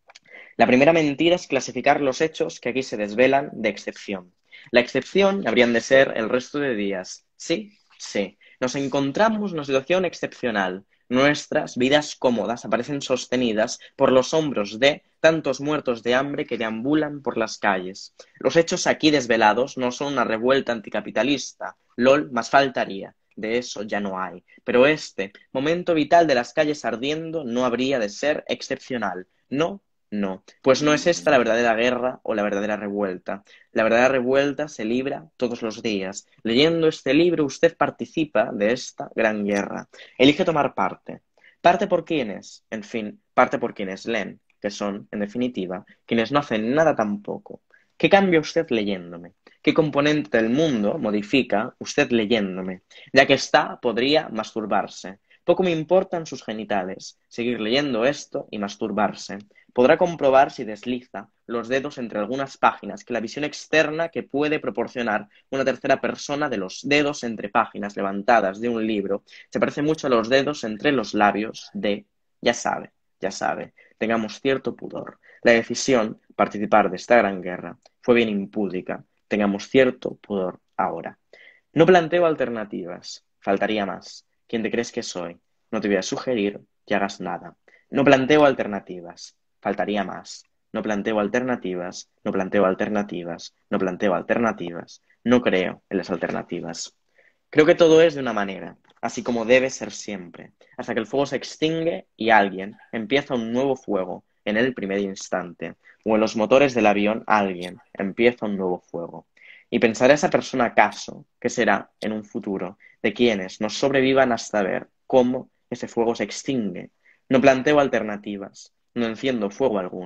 Speaker 2: La primera mentira es clasificar los hechos que aquí se desvelan de excepción. La excepción habrían de ser el resto de días. Sí, sí. Nos encontramos en una situación excepcional. Nuestras vidas cómodas aparecen sostenidas por los hombros de tantos muertos de hambre que deambulan por las calles. Los hechos aquí desvelados no son una revuelta anticapitalista. LOL, más faltaría. De eso ya no hay. Pero este momento vital de las calles ardiendo no habría de ser excepcional. No. No, pues no es esta la verdadera guerra o la verdadera revuelta. La verdadera revuelta se libra todos los días. Leyendo este libro usted participa de esta gran guerra. Elige tomar parte. ¿Parte por quiénes? En fin, parte por quienes leen, que son, en definitiva, quienes no hacen nada tampoco. ¿Qué cambia usted leyéndome? ¿Qué componente del mundo modifica usted leyéndome? Ya que está, podría masturbarse. Poco me importan sus genitales. Seguir leyendo esto y masturbarse. Podrá comprobar si desliza los dedos entre algunas páginas que la visión externa que puede proporcionar una tercera persona de los dedos entre páginas levantadas de un libro se parece mucho a los dedos entre los labios de, ya sabe, ya sabe, tengamos cierto pudor. La decisión, participar de esta gran guerra, fue bien impúdica, tengamos cierto pudor ahora. No planteo alternativas, faltaría más. ¿Quién te crees que soy? No te voy a sugerir que hagas nada. No planteo alternativas. Faltaría más. No planteo alternativas, no planteo alternativas, no planteo alternativas. No creo en las alternativas. Creo que todo es de una manera, así como debe ser siempre, hasta que el fuego se extingue y alguien empieza un nuevo fuego en el primer instante, o en los motores del avión alguien empieza un nuevo fuego. Y pensará esa persona acaso que será en un futuro de quienes nos sobrevivan hasta ver cómo ese fuego se extingue. No planteo alternativas. No enciendo fuego alguno,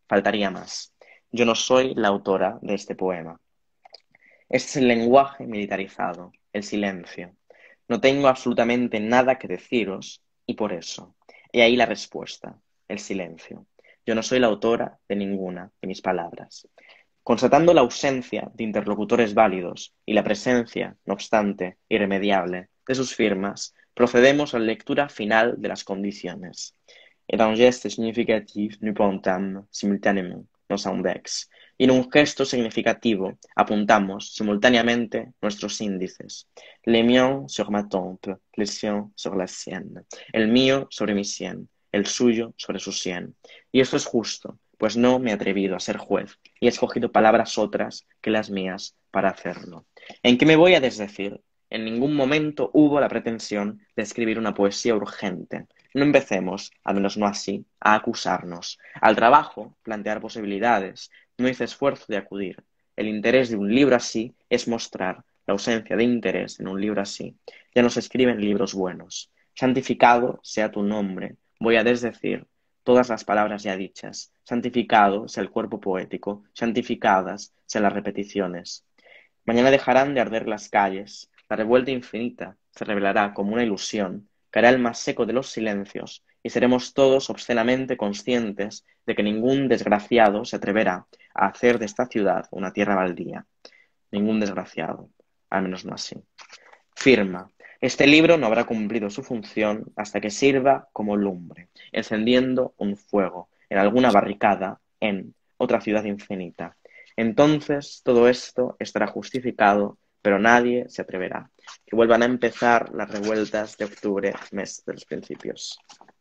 Speaker 2: Faltaría más. Yo no soy la autora de este poema. Este es el lenguaje militarizado, el silencio. No tengo absolutamente nada que deciros y por eso. He ahí la respuesta, el silencio. Yo no soy la autora de ninguna de mis palabras. Constatando la ausencia de interlocutores válidos y la presencia, no obstante, irremediable de sus firmas, procedemos a la lectura final de las condiciones. Et un geste significatif nous pointons simultáneamente nos index, y en un gesto significativo apuntamos simultáneamente nuestros índices. Le mien sur ma tempe, le sien sur la sienne. El mío sobre mi sien, el suyo sobre su sien. Y esto es justo, pues no me he atrevido a ser juez y he escogido palabras otras que las mías para hacerlo. ¿En qué me voy a desdecir? En ningún momento hubo la pretensión de escribir una poesía urgente. No empecemos, al menos no así, a acusarnos. Al trabajo, plantear posibilidades. No hice esfuerzo de acudir. El interés de un libro así es mostrar la ausencia de interés en un libro así. Ya no se escriben libros buenos. Santificado sea tu nombre. Voy a desdecir todas las palabras ya dichas. Santificado sea el cuerpo poético. Santificadas sean las repeticiones. Mañana dejarán de arder las calles. La revuelta infinita se revelará como una ilusión. Caerá el más seco de los silencios y seremos todos obscenamente conscientes de que ningún desgraciado se atreverá a hacer de esta ciudad una tierra baldía. Ningún desgraciado, al menos no así. Firma. Este libro no habrá cumplido su función hasta que sirva como lumbre, encendiendo un fuego en alguna barricada en otra ciudad infinita. Entonces todo esto estará justificado, pero nadie se atreverá. Que vuelvan a empezar las revueltas de octubre, mes de los principios.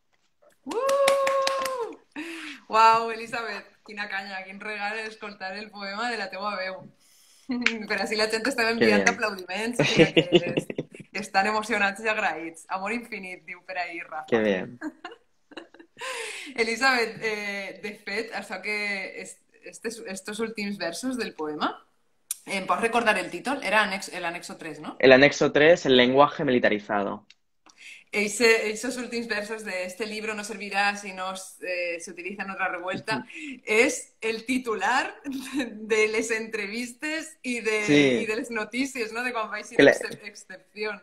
Speaker 1: Uh! Uau, Elisabet, quina canya, quin regal escoltar el poema de la teua veu. Per així la gent estava enviant aplaudiments, o sigui que es, estan emocionats i agraïts. Amor infinit, diu per ahí, Rafa.
Speaker 2: Que bien.
Speaker 1: Elisabet, eh, de fet, això que estes, estos últims versos del poema, ¿em pots recordar el títol? Era anex, el anexo tres, ¿no?
Speaker 2: El anexo tres, el lenguaje militarizado.
Speaker 1: Ese, esos últimos versos de este libro no servirá si no eh, se utiliza en otra revuelta, es el titular de les entrevistes y de,
Speaker 2: Sí.
Speaker 1: y de les notícies, ¿no? De quan va ser
Speaker 2: Que la-
Speaker 1: ex excepción.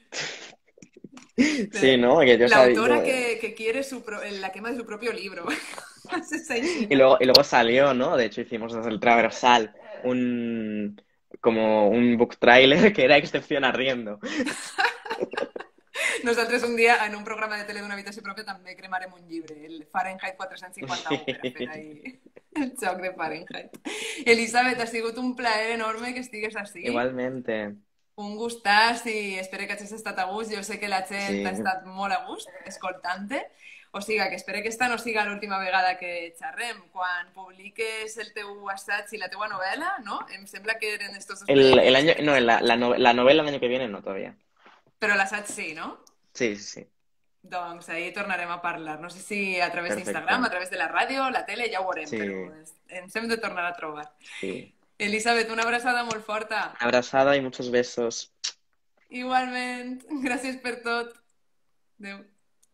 Speaker 2: Sí, ¿no? Que yo
Speaker 1: La
Speaker 2: sabía-
Speaker 1: autora
Speaker 2: yo-
Speaker 1: que, que quiere su pro- la quema de su propio libro.
Speaker 2: Y luego, y luego salió, ¿no? De hecho, hicimos desde el transversal un como un book trailer que era excepción arriendo.
Speaker 1: Nosaltres un dia en un programa de tele d'una habitació pròpia també cremarem un llibre, el Fahrenheit quatre-cents cinquanta-u, per a fer ahí el xoc de Fahrenheit. Elisabet, ha sigut un plaer enorme que estigues així.
Speaker 2: Igualmente.
Speaker 1: Un gustàs i espero que hagis estat a gust. Jo sé que la gent
Speaker 2: Sí.
Speaker 1: ha estat molt a gust escoltant-te. O sigui, que espero que esta no siga l'última vegada que xerrem. Quan publiques el teu assaig i la teua novel·la, ¿no? Em sembla que eren estos dos
Speaker 2: El, el
Speaker 1: projectes
Speaker 2: año,
Speaker 1: que
Speaker 2: no,
Speaker 1: tens.
Speaker 2: la, la, no- la novela el año que viene no todavía.
Speaker 1: Però l'assaig sí, no?
Speaker 2: Sí, sí, sí.
Speaker 1: Doncs ahí tornarem a parlar. No sé si a través
Speaker 2: Perfecte.
Speaker 1: d'Instagram, a través de la ràdio, la tele, ja ho veurem,
Speaker 2: Sí.
Speaker 1: però ens, ens hem de tornar a trobar.
Speaker 2: Sí.
Speaker 1: Elisabet, una abraçada molt forta.
Speaker 2: Abrazada y muchos besos.
Speaker 1: Igualment. Gràcies per tot. Adéu.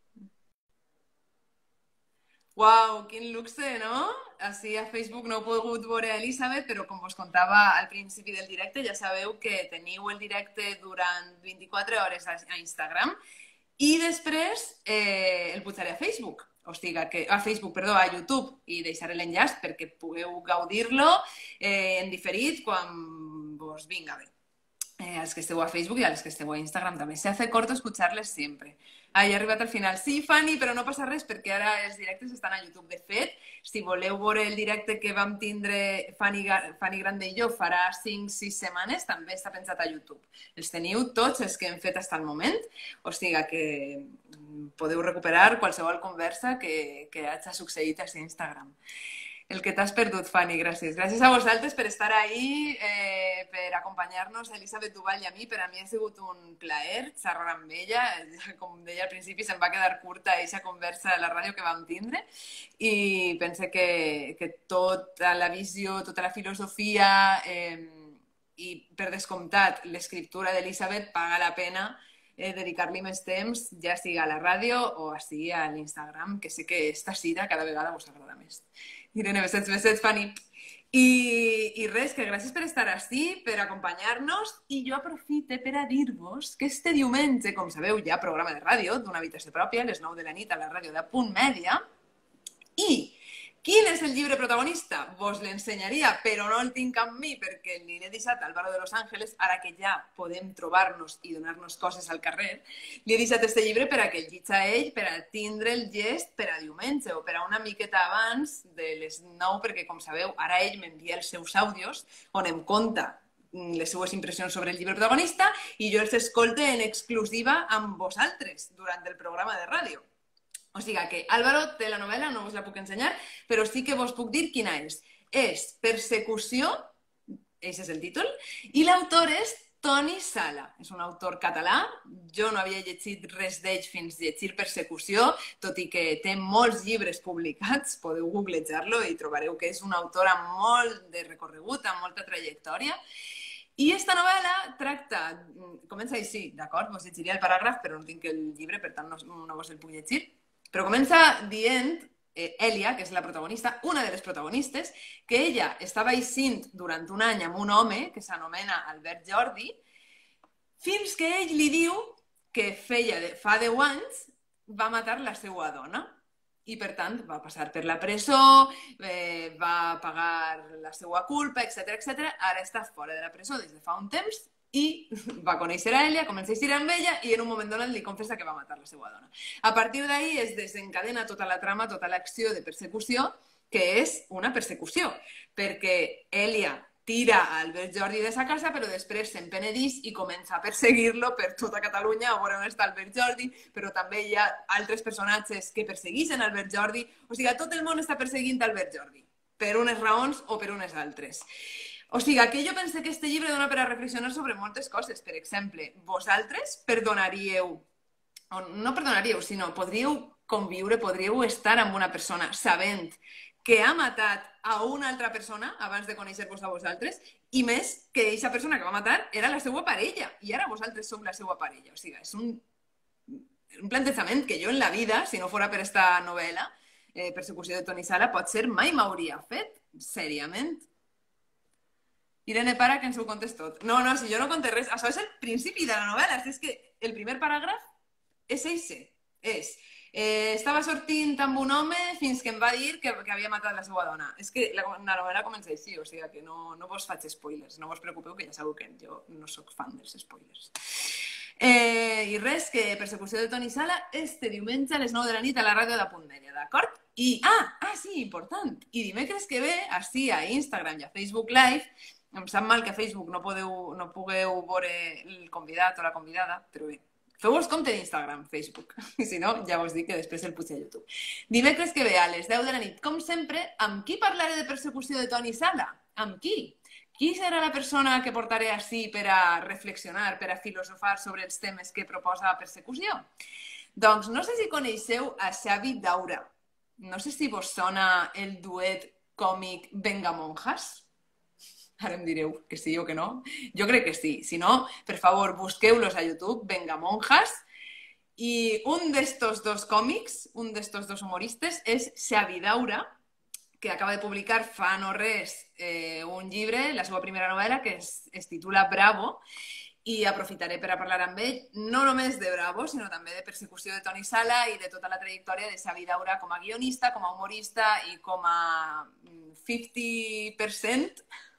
Speaker 1: Uau, quin luxe, no? Així a Facebook no heu pogut veure Elisabet, però com vos contava al principi del directe, ja sabeu que teniu el directe durant vint-i-quatre hores a Instagram i després eh, el pujaré a Facebook. O sigui, que, a Facebook, perdó, a YouTube, i deixaré l'enllaç perquè pugueu gaudir-lo eh, en diferit quan vos vinga bé. Eh, als que esteu a Facebook i als que esteu a Instagram també. Se hace corto escucharles siempre. Ah, he arribat al final. Sí, Fanny, però no passa res perquè ara els directes estan a YouTube. De fet, si voleu veure el directe que vam tindre Fanny, Fanny Grande i jo farà cinc sis setmanes, també està pensat a YouTube. Els teniu tots els que hem fet fins al moment, o sigui que podeu recuperar qualsevol conversa que, que hagi succeït a Instagram. El que t'has perdut, Fanny, gràcies. Gràcies a vosaltres per estar ahí, eh, per acompanyar-nos, Elisabet Duval i a mi. Per a mi ha sigut un plaer xerrar amb ella. Com deia al principi, se'm va quedar curta aquesta conversa a la ràdio que vam tindre i pense que, que tota la visió, tota la filosofia eh, i, per descomptat, l'escriptura d'Elisabet paga la pena eh, dedicar-li més temps, ja sigui a la ràdio o així a l'Instagram, que sé que esta cita cada vegada us agrada més. Irene, besets, besets, Fanny. I, I res, que gràcies per estar ací, per acompanyar-nos, i jo aprofite per a dir-vos que este diumenge, com sabeu, hi ha programa de ràdio d'una habitació pròpia, a les nou de la nit a la ràdio de Punt Mèdia, i quin és el llibre protagonista? Vos l'ensenyaria, però no el tinc amb mi perquè li he deixat a Álvaro de Los Ángeles, ara que ja podem trobar-nos i donar-nos coses al carrer, li he deixat este llibre per a que el llegeixi ell, per a tindre el gest per a diumenge o per a una miqueta abans de les nou, perquè, com sabeu, ara ell m'envia els seus àudios on em conta les seues impressions sobre el llibre protagonista i jo els escolte en exclusiva amb vosaltres durant el programa de ràdio. O sigui que Álvaro té la novel·la, no us la puc ensenyar, però sí que vos puc dir quina és. És Persecució, aquest és el títol, i l'autor és Toni Sala. És un autor català, jo no havia llegit res d'ell fins llegir Persecució, tot i que té molts llibres publicats, podeu googlejar-lo i trobareu que és un autor amb molt de recorregut, amb molta trajectòria. I esta novel·la tracta, comença així, d'acord? Vos llegiria el paràgraf, però no tinc el llibre, per tant no, no vos el puc llegir. Però comença dient, eh, Elia, que és la protagonista, una de les protagonistes, que ella estava eixint durant un any amb un home que s'anomena Albert Jordi, fins que ell li diu que feia de, fa deu anys va matar la seva dona. I, per tant, va passar per la presó, eh, va pagar la seva culpa, etcètera, etcètera. Ara està fora de la presó des de fa un temps i va conèixer a Elia, comença a eixir amb ella i en un moment donat li confessa que va matar la seva dona. A partir d'ahir es desencadena tota la trama, tota l'acció de persecució, que és una persecució, perquè Elia tira a Albert Jordi de sa casa, però després se'n penedís i comença a perseguir-lo per tota Catalunya, a veure on està Albert Jordi, però també hi ha altres personatges que persegueixen Albert Jordi. O sigui, tot el món està perseguint Albert Jordi, per unes raons o per unes altres. O sigui, que jo pense que este llibre dona per a reflexionar sobre moltes coses. Per exemple, vosaltres perdonaríeu, o no perdonaríeu, sinó podríeu conviure, podríeu estar amb una persona sabent que ha matat a una altra persona abans de conèixer-vos a vosaltres, i més que aquesta persona que va matar era la seva parella, i ara vosaltres sou la seva parella. O sigui, és un, un plantejament que jo en la vida, si no fora per esta novel·la, eh, Persecució de Toni Sala, potser mai m'hauria fet, seriament. Irene, para, que ens ho contes tot. No, no, si jo no conté res. Això és el principi de la novel·la. És que el primer paràgraf és eixe. És, eh, estava sortint amb un home fins que em va dir que, que havia matat la seva dona. És que la, la novel·la comença així, o sigui que no, no vos faig spoilers. No vos preocupeu, que ja sabeu que jo no sóc fan dels spoilers. Eh, I res, que Persecució de Toni Sala este diumenge a les nou de la nit a la ràdio de Punt Mèdia, d'acord? I, ah, ah, sí, important. I dimecres que ve, així a Instagram i a Facebook Live, em sap mal que a Facebook no, podeu, no pugueu veure el convidat o la convidada, però bé, feu-vos compte d'Instagram, Facebook, i si no, ja vos dic que després el puig a YouTube. Dimecres que ve a les deu de la nit, com sempre, amb qui parlaré de Persecució de Toni Sala? Amb qui? Qui serà la persona que portaré ací per a reflexionar, per a filosofar sobre els temes que proposa Persecució? Doncs no sé si coneixeu a Xavi Daura. No sé si vos sona el duet còmic Vengamonjas. Ara em direu que sí o que no. Jo crec que sí. Si no, per favor, busqueu-los a YouTube, Vengamonjas. I un d'estos dos còmics, un d'estos dos humoristes, és Xavi Daura, que acaba de publicar fa no res eh, un llibre, la seva primera novel·la, que es, es titula Bravo, i aprofitaré per a parlar amb ell, no només de Bravo, sinó també de Persecució de Toni Sala i de tota la trajectòria de Xavi Daura com a guionista, com a humorista i com a cinquanta per cent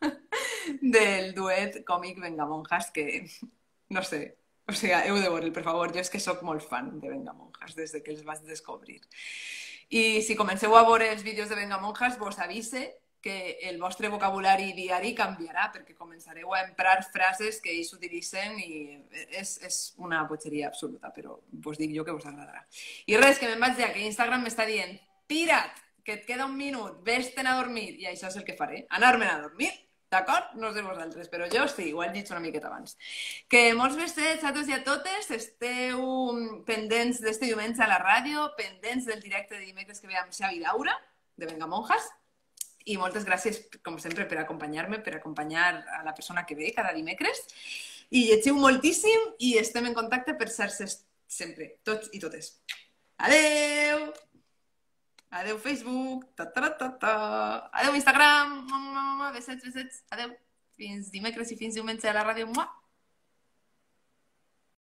Speaker 1: del duet còmic Vengamonjas, que no sé, o sigui, heu de veure'l, per favor, jo és que sóc molt fan de Vengamonjas des de que els vaig descobrir. I si comenceu a veure els vídeos de Vengamonjas, vos avise que el vostre vocabulari diari canviarà, perquè començareu a emprar frases que ells utilitzen i és, és una botxeria absoluta, però vos dic jo que vos agradarà. I res, que me'n vaig ja, que Instagram m'està dient «Pira't, que et queda un minut, vés-te'n a dormir», i això és el que faré, anar-me'n a dormir, d'acord? No sé vosaltres, però jo sí, ho he dit una miqueta abans. Que molts besets a tots i a totes, esteu pendents d'este diumenge a la ràdio, pendents del directe de dimecres que ve amb Xavi Daura, de Vengamonjas, i moltes gràcies, com sempre, per acompanyar-me, per acompanyar a la persona que ve cada dimecres. I llegiu moltíssim i estem en contacte per xarxes sempre, tots i totes. Adeu! Adeu Facebook. Ta -ta -ta -ta. Adeu Instagram. Besets, besets. Adeu. Fins dimecres i fins diumenge a la ràdio. Mua.